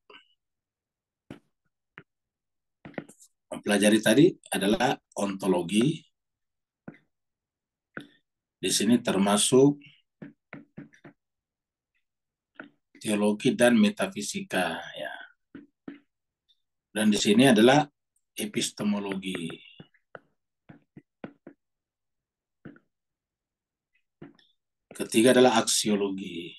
Mempelajari tadi adalah ontologi. Di sini termasuk teologi dan metafisika ya. Dan di sini adalah epistemologi. Ketiga adalah aksiologi.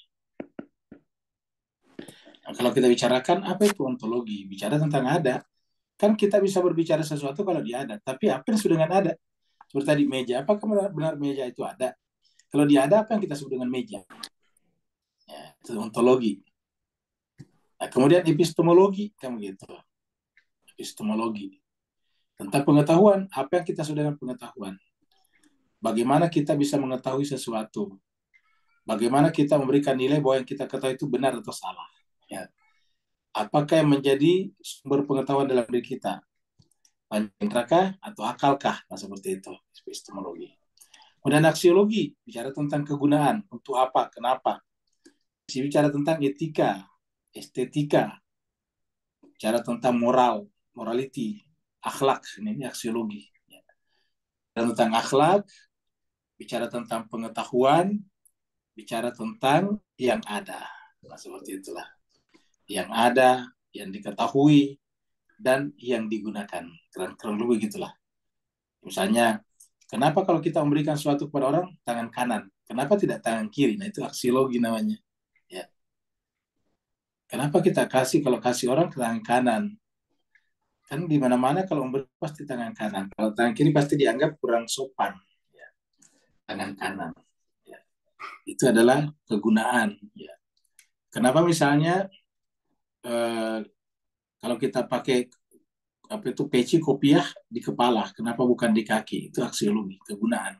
Nah, kalau kita bicarakan apa itu ontologi? Bicara tentang ada. Kan kita bisa berbicara sesuatu kalau dia ada. Tapi apa yang disebut dengan ada? Seperti tadi meja. Apakah benar meja itu ada? Kalau dia ada, apa yang kita sebut dengan meja? Ya, itu ontologi. Nah, kemudian epistemologi. Kan begitu. Epistemologi. Tentang pengetahuan. Apa yang kita sebut dengan pengetahuan? Bagaimana kita bisa mengetahui sesuatu? Bagaimana kita memberikan nilai bahwa yang kita ketahui itu benar atau salah? Ya. Apakah yang menjadi sumber pengetahuan dalam diri kita? Pancaindrakah atau akalkah? Nah, seperti itu, epistemologi. Kemudian aksiologi, bicara tentang kegunaan, untuk apa, kenapa. Bicara tentang etika, estetika, bicara tentang moral, morality, akhlak, ini aksiologi. Dan tentang akhlak, bicara tentang pengetahuan, bicara tentang yang ada. Nah, seperti itulah. Yang ada, yang diketahui, dan yang digunakan. Keren-keren lebih gitulah. Misalnya, kenapa kalau kita memberikan sesuatu kepada orang, tangan kanan? Kenapa tidak tangan kiri? Nah, itu aksiologi namanya. Ya. Kenapa kita kasih, kalau kasih orang tangan kanan? Kan di mana-mana kalau memberi pasti tangan kanan. Kalau tangan kiri pasti dianggap kurang sopan. Ya. Tangan kanan. Ya. Itu adalah kegunaan. Ya. Kenapa misalnya eh, kalau kita pakai apa itu peci kopiah di kepala, kenapa bukan di kaki? Itu aksiologi, kegunaan.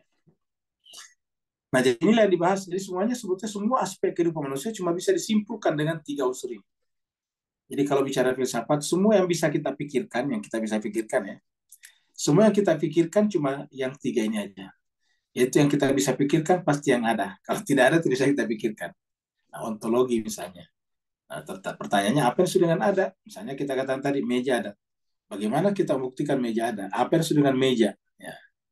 Nah, jadi inilah yang dibahas. Jadi semuanya sebetulnya semua aspek kehidupan manusia cuma bisa disimpulkan dengan tiga unsur ini. Jadi kalau bicara filsafat, semua yang bisa kita pikirkan, yang kita bisa pikirkan ya, semua yang kita pikirkan cuma yang tiga ini aja. Yaitu yang kita bisa pikirkan pasti yang ada. Kalau tidak ada, tidak bisa kita pikirkan. Nah, ontologi misalnya. Nah, pertanyaannya apa yang sudah dengan ada? Misalnya kita katakan tadi meja ada. Bagaimana kita membuktikan meja ada? Apa yang disebut dengan meja? Ya.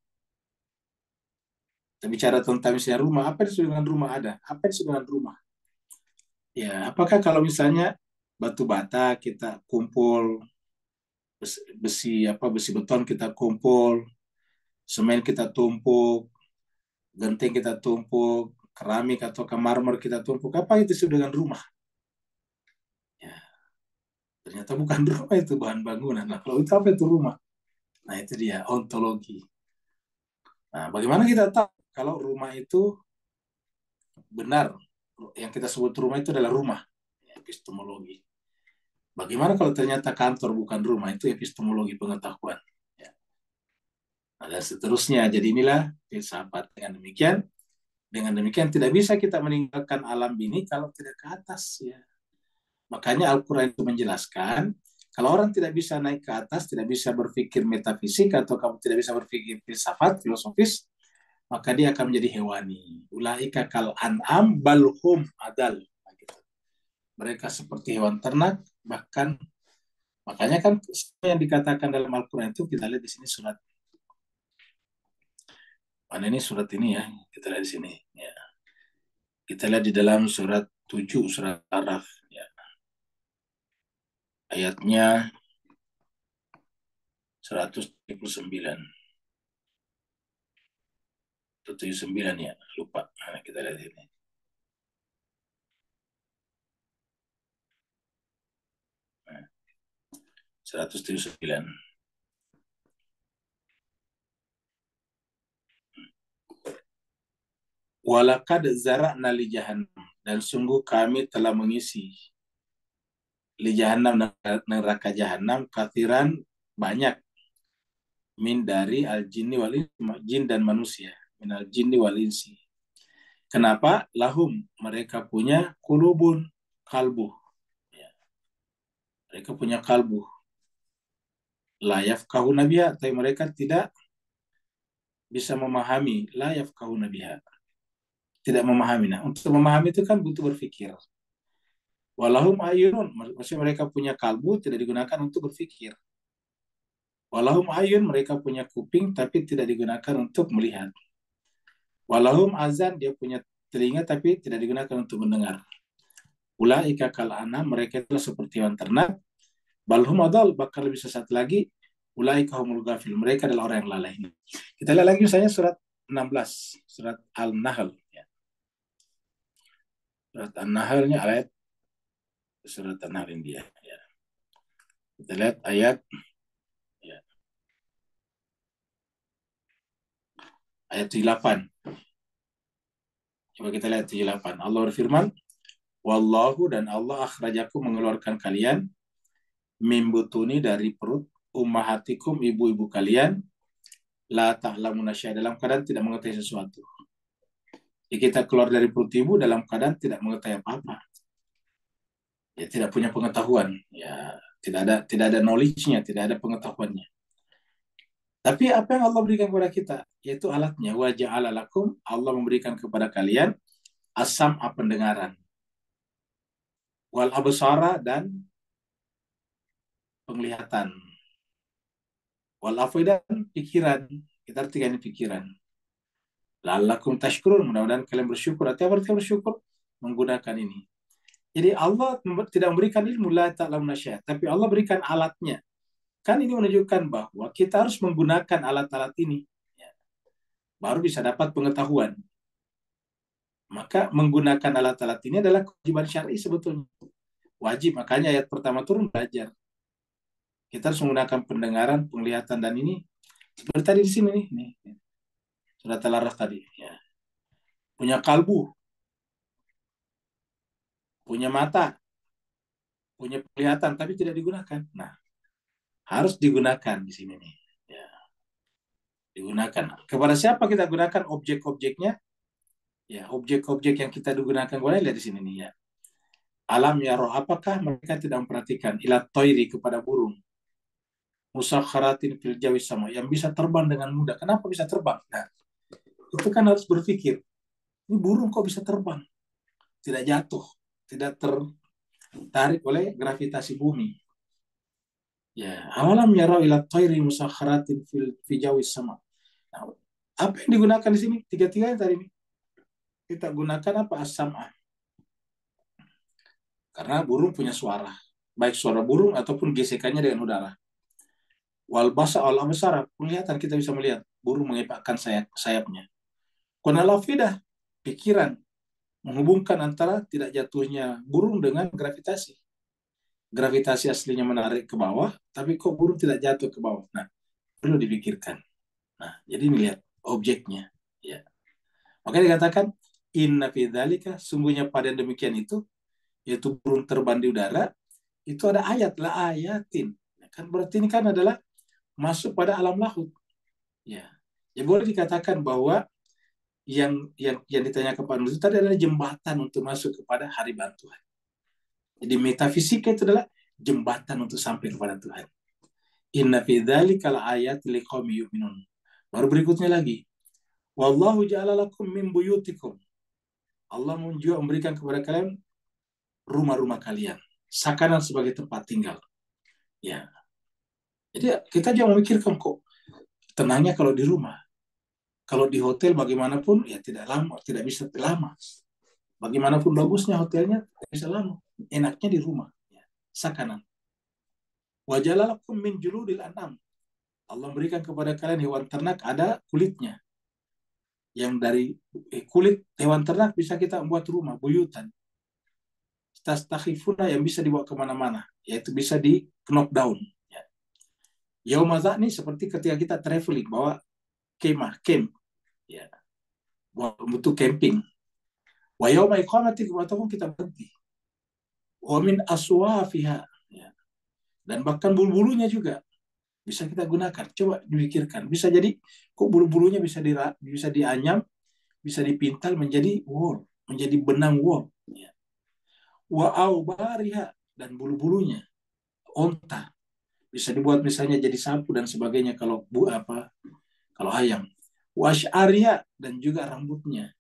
Kita bicara tentang misalnya rumah, apa yang disebut dengan rumah ada? Apa yang disebut dengan rumah? Ya, apakah kalau misalnya batu bata kita kumpul, besi, besi apa besi beton kita kumpul, semen kita tumpuk, genting kita tumpuk, keramik atau marmer kita tumpuk, apa itu disebut dengan rumah? Ya, ternyata bukan rumah, itu bahan bangunan. Nah, kalau itu apa itu rumah? Nah, itu dia ontologi. Nah, bagaimana kita tahu kalau rumah itu benar? Yang kita sebut rumah itu adalah rumah. Epistemologi. Bagaimana kalau ternyata kantor bukan rumah? Itu epistemologi pengetahuan. Ya. Nah, dan seterusnya. Jadi inilah filsafat. Dengan demikian, dengan demikian tidak bisa kita meninggalkan alam ini kalau tidak ke atas. Ya. Makanya Al-Quran itu menjelaskan, kalau orang tidak bisa naik ke atas, tidak bisa berpikir metafisik, atau kamu tidak bisa berpikir filsafat, filosofis, maka dia akan menjadi hewani. Ulaika kal an'am balhum adal. Mereka seperti hewan ternak, bahkan makanya kan yang dikatakan dalam Al-Quran itu kita lihat di sini surat mana ini surat ini ya, kita lihat di sini ya. Kita lihat di dalam surat tujuh, surat Araf ya. Ayatnya seratus tujuh puluh sembilan. tujuh puluh sembilan ya, lupa. Nah, kita lihat ini. Nah, seratus tujuh puluh sembilan. Walakad zara'na li jahannam, dan sungguh kami telah mengisi li jahannam, neraka jahannam, kathiran, banyak, min dari al jinni wal insi, jin dan manusia, min al jinni wal insi. Kenapa? Lahum, mereka punya kulubun, kalbu, ya. Mereka punya kalbu, la yafqahuna biha, tapi mereka tidak bisa memahami, la yafqahuna biha, tidak memahami. Nah, untuk memahami itu kan butuh berpikir. Walahum ayunun, maksudnya mereka punya kalbu, tidak digunakan untuk berpikir. Walahum ayun, mereka punya kuping, tapi tidak digunakan untuk melihat. Walahum azan, dia punya telinga, tapi tidak digunakan untuk mendengar. Ulaika kal anam, mereka itu seperti hewan ternak. Balhum adal, bakal lebih sesat lagi. Ulaika humul ghafil, mereka adalah orang yang lalai. Kita lihat lagi misalnya surat enam belas, surat Al-Nahl. Ya. Surat An-Nahlnya ayat surat An-Nahl ini dia. Ya. Kita lihat ayat ya, ayat delapan. Coba kita lihat delapan. Allah berfirman, Wallahu, dan Allah akhrajakum, mengeluarkan kalian, mimbutuni, dari perut ummahatikum, ibu-ibu kalian, la ta'lamuna syai'an, dalam keadaan tidak mengetahui sesuatu. Jadi kita keluar dari perut ibu dalam keadaan tidak mengetahui apa-apa. Ya, tidak punya pengetahuan, ya tidak ada tidak ada knowledge-nya, tidak ada pengetahuannya. Tapi apa yang Allah berikan kepada kita, yaitu alatnya. Wa ja'ala lakum, Allah memberikan kepada kalian as-sam'a, pendengaran, wal absara, dan penglihatan, wal afida, pikiran. Kita artikan ini pikiran. La'allakum tashkurun, mudah-mudahan kalian bersyukur. Artinya berarti bersyukur menggunakan ini. Jadi Allah tidak memberikan ilmu la ta'lamuna syai'an, tapi Allah berikan alatnya. Kan ini menunjukkan bahwa kita harus menggunakan alat-alat ini, ya, baru bisa dapat pengetahuan. Maka menggunakan alat-alat ini adalah kewajiban syar'i sebetulnya. Wajib, makanya ayat pertama turun belajar. Kita harus menggunakan pendengaran, penglihatan, dan ini seperti tadi di sini nih, nih. Surat Al-Araf tadi, ya. Punya kalbu, punya mata, punya penglihatan, tapi tidak digunakan. Nah, harus digunakan di sini nih. Ya. Digunakan. Kepada siapa kita gunakan objek-objeknya? Ya, objek-objek yang kita gunakan, boleh lihat di sini nih ya. Alam ya roh, apakah mereka tidak memperhatikan ila toiri, kepada burung, musakharatin fil jawi sama, yang bisa terbang dengan mudah. Kenapa bisa terbang? Nah, itu kan harus berpikir. Ini burung kok bisa terbang? Tidak jatuh, tidak tertarik oleh gravitasi bumi. Ya, awalam ya roh ila toiri musakharatin fil jawi sama. Nah, apa yang digunakan di sini? Tiga-tiganya tadi ini. Kita gunakan apa? As-sam'ah. Karena burung punya suara, baik suara burung ataupun gesekannya dengan udara. Wal basa wal absara, penglihatan, kita bisa melihat burung mengepakkan sayap sayapnya. Qanalafidah, pikiran, menghubungkan antara tidak jatuhnya burung dengan gravitasi. Gravitasi aslinya menarik ke bawah, tapi kok burung tidak jatuh ke bawah. Nah, perlu dipikirkan. Nah, jadi ini lihat objeknya, ya. Maka dikatakan inna fi dzalika, sungguhnya pada demikian itu, yaitu burung terbang di udara, itu ada ayat, la ayatin. Kan berarti ini kan adalah masuk pada alam lahut. Ya. Ya boleh dikatakan bahwa yang yang yang ditanyakan kepada itu tadi adalah jembatan untuk masuk kepada hariban Tuhan. Jadi metafisika itu adalah jembatan untuk sampai kepada Tuhan. Inna fi dzalika laayatin liqaumin yu'minun. Baru berikutnya lagi. Wallahu ja'ala lakum min buyutikum. Allah juga memberikan kepada kalian rumah-rumah kalian, sakanan sebagai tempat tinggal. Ya. Jadi kita jangan memikirkan kok tenangnya kalau di rumah. Kalau di hotel bagaimanapun ya tidak lama, tidak bisa lama. Bagaimanapun bagusnya hotelnya tidak bisa lama. Enaknya di rumah. Ya. Sakanan. Wa jalalakum min juludil an'am. Allah berikan kepada kalian hewan ternak ada kulitnya. Yang dari eh, kulit hewan ternak bisa kita membuat rumah, buyutan. Tastakhifuna, yang bisa dibawa kemana-mana, yaitu bisa di knock down. Ya. Yaumazani, seperti ketika kita traveling, bawa kemah, camp. Ya. untuk camping. Wa yauma iqamatikum, ataupun kita berhenti. Wa min aswafiha, ya. Dan bahkan bulu-bulunya juga bisa kita gunakan. Coba dipikirkan, bisa jadi kok bulu-bulunya bisa di, bisa dianyam, bisa dipintal menjadi wool, menjadi benang wool, ya. Wa aubariha, dan bulu-bulunya onta bisa dibuat misalnya jadi sapu dan sebagainya kalau bu apa kalau ayam. Wa asy'ariha, dan juga rambutnya.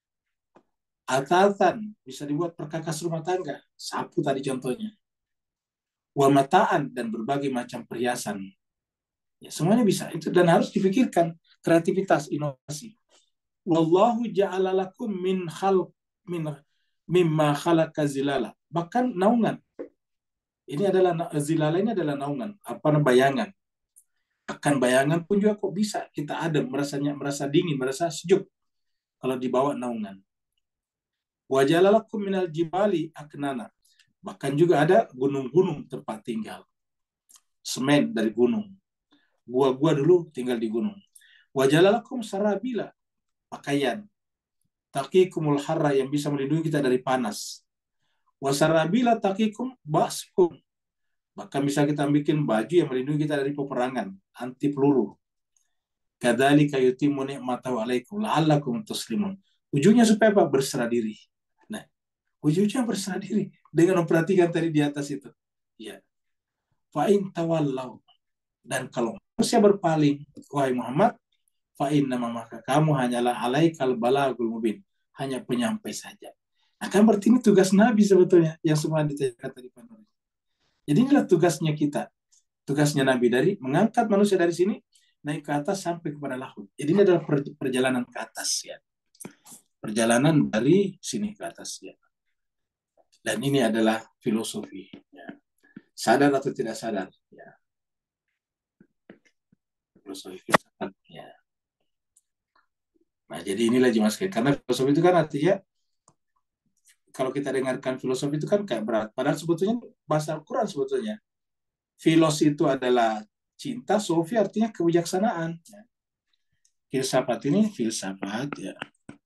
Atatan, bisa dibuat perkakas rumah tangga, sapu tadi contohnya. Wa mataan, dan berbagai macam perhiasan. Ya, semuanya bisa itu, dan harus dipikirkan, kreativitas, inovasi. Wallahu ja'ala lakum min khalq min mimma khalaqa zilala. Bahkan naungan. Ini adalah zilala, ini adalah naungan, apa bayangan. Akan bayangan pun juga kok bisa kita adem, merasanya merasa dingin, merasa sejuk kalau dibawa naungan. Wa ja'ala lakum minal jibali aknana. Bahkan juga ada gunung-gunung tempat tinggal. Semen dari gunung. Gua-gua dulu tinggal di gunung. Wa ja'ala lakum sarabila, pakaian. Taqikumul harra, yang bisa melindungi kita dari panas. Wa sarabila taqikum ba'skum. Bahkan bisa kita bikin baju yang melindungi kita dari peperangan, anti peluru. Kadzalika yutimmu ni'matahu 'alaikum la'allakum tuslimun. Ujungnya supaya apa? Berserah diri. Nah, ujungnya berserah diri dengan memperhatikan tadi di atas itu. Ya. Fa in tawallau, dan kalau manusia berpaling, wahai Muhammad, fa inna maka kamu hanyalah alaikal balagul mubin, hanya penyampai saja. Akan berarti ini tugas Nabi sebetulnya yang semua diterangkan tadi Pak Nur. Jadi inilah tugasnya kita, tugasnya Nabi, dari mengangkat manusia dari sini naik ke atas sampai kepada lahud. Jadi ini adalah perjalanan ke atas, ya, perjalanan dari sini ke atas, ya. Dan ini adalah filosofi, ya. Sadar atau tidak sadar, ya. Filosofi filsafat, ya. Nah, jadi inilah jemaah sekalian, karena filosofi itu kan artinya, kalau kita dengarkan filosofi itu kan kayak berat, padahal sebetulnya bahasa Al-Quran sebetulnya. Filos itu adalah cinta, sofi artinya kebijaksanaan. Ya. Filsafat ini filsafat, ya.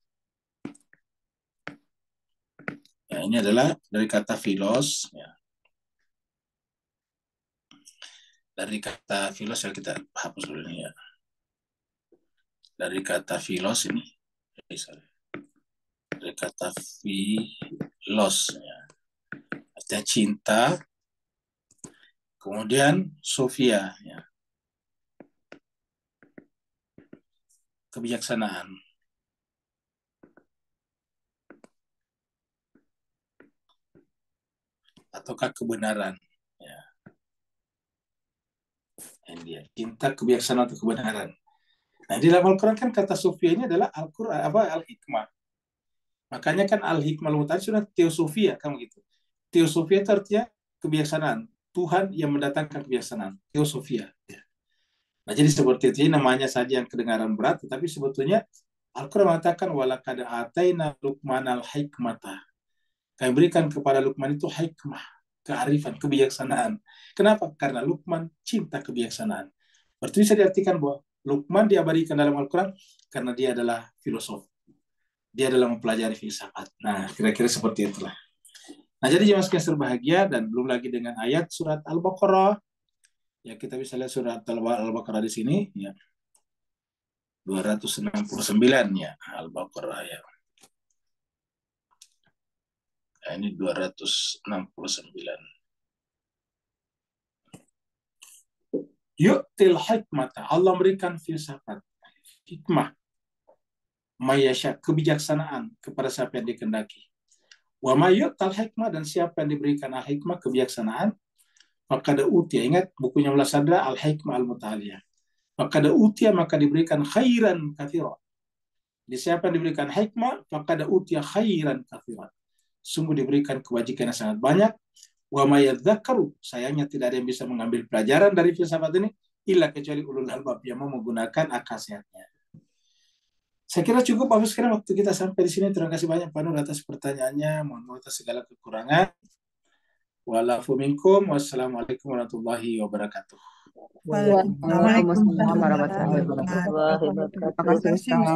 Ya, ini adalah dari kata filos, ya. Dari kata filos, ya, kita hapus dulu ini, ya. Dari kata filos ini, dari kata filos, ya. Artinya cinta, kemudian sofia, ya, kebijaksanaan. Ataukah kebenaran, ya. Ini dia, cinta, kebijaksanaan, atau kebenaran. Nah, di dalam Al-Quran kan kata sofia ini adalah Al-Quran, apa, Al-Hikmah. Makanya kan Al-Hikmah al-Muta'al sudah teosofia, kan gitu. Teosofia itu artinya kebijaksanaan. Tuhan yang mendatangkan kebijaksanaan. Teosofia. Ya. Nah, jadi seperti itu, namanya saja yang kedengaran berat, tetapi sebetulnya Al-Quran mengatakan walaqad ataina Luqmanal hikmata. Kami berikan kepada Luqman itu hikmah, kearifan, kebijaksanaan. Kenapa? Karena Luqman cinta kebijaksanaan. Berarti bisa diartikan bahwa Luqman diabadikan dalam Al-Quran karena dia adalah filosof. Dia adalah mempelajari filsafat. Nah, kira-kira seperti itulah. Nah, jadi jemaah sekalian berbahagia, dan belum lagi dengan ayat surat Al-Baqarah. Ya, kita bisa lihat surat Al-Baqarah di sini, ya. dua ratus enam puluh sembilan, ya, Al-Baqarah, ya. Nah, ini dua ratus enam puluh sembilan. Yu'til hikmata, Allah memberikan filsafat, hikmah, mayasya, kebijaksanaan kepada siapa yang dikehendaki. Wa mayyu'tal hikmah, dan siapa yang diberikan al-hikmah, kebijaksanaan, maka ada utia, ingat bukunya Mullah Sadra, Al-Hikmah Al-Muta'aliyah. Maka ada utia, maka diberikan khairan katsira. Di siapa yang diberikan hikmah, maka ada utia khairan katsira. Sungguh diberikan kebajikan yang sangat banyak. Wa may yadzakkaru, sayangnya tidak ada yang bisa mengambil pelajaran dari filsafat ini illa kecuali ulul albab, yang mau menggunakan akal sehatnya. Saya kira cukup Bapak sekalian, waktu kita sampai di sini. Terima kasih banyak Pak Nur atas pertanyaannya, mohon maaf atas segala kekurangan. Wa'alafu minkum, wassalamualaikum warahmatullahi wabarakatuh. Waalaikumsalam warahmatullahi wabarakatuh. Terima kasih Ustaz.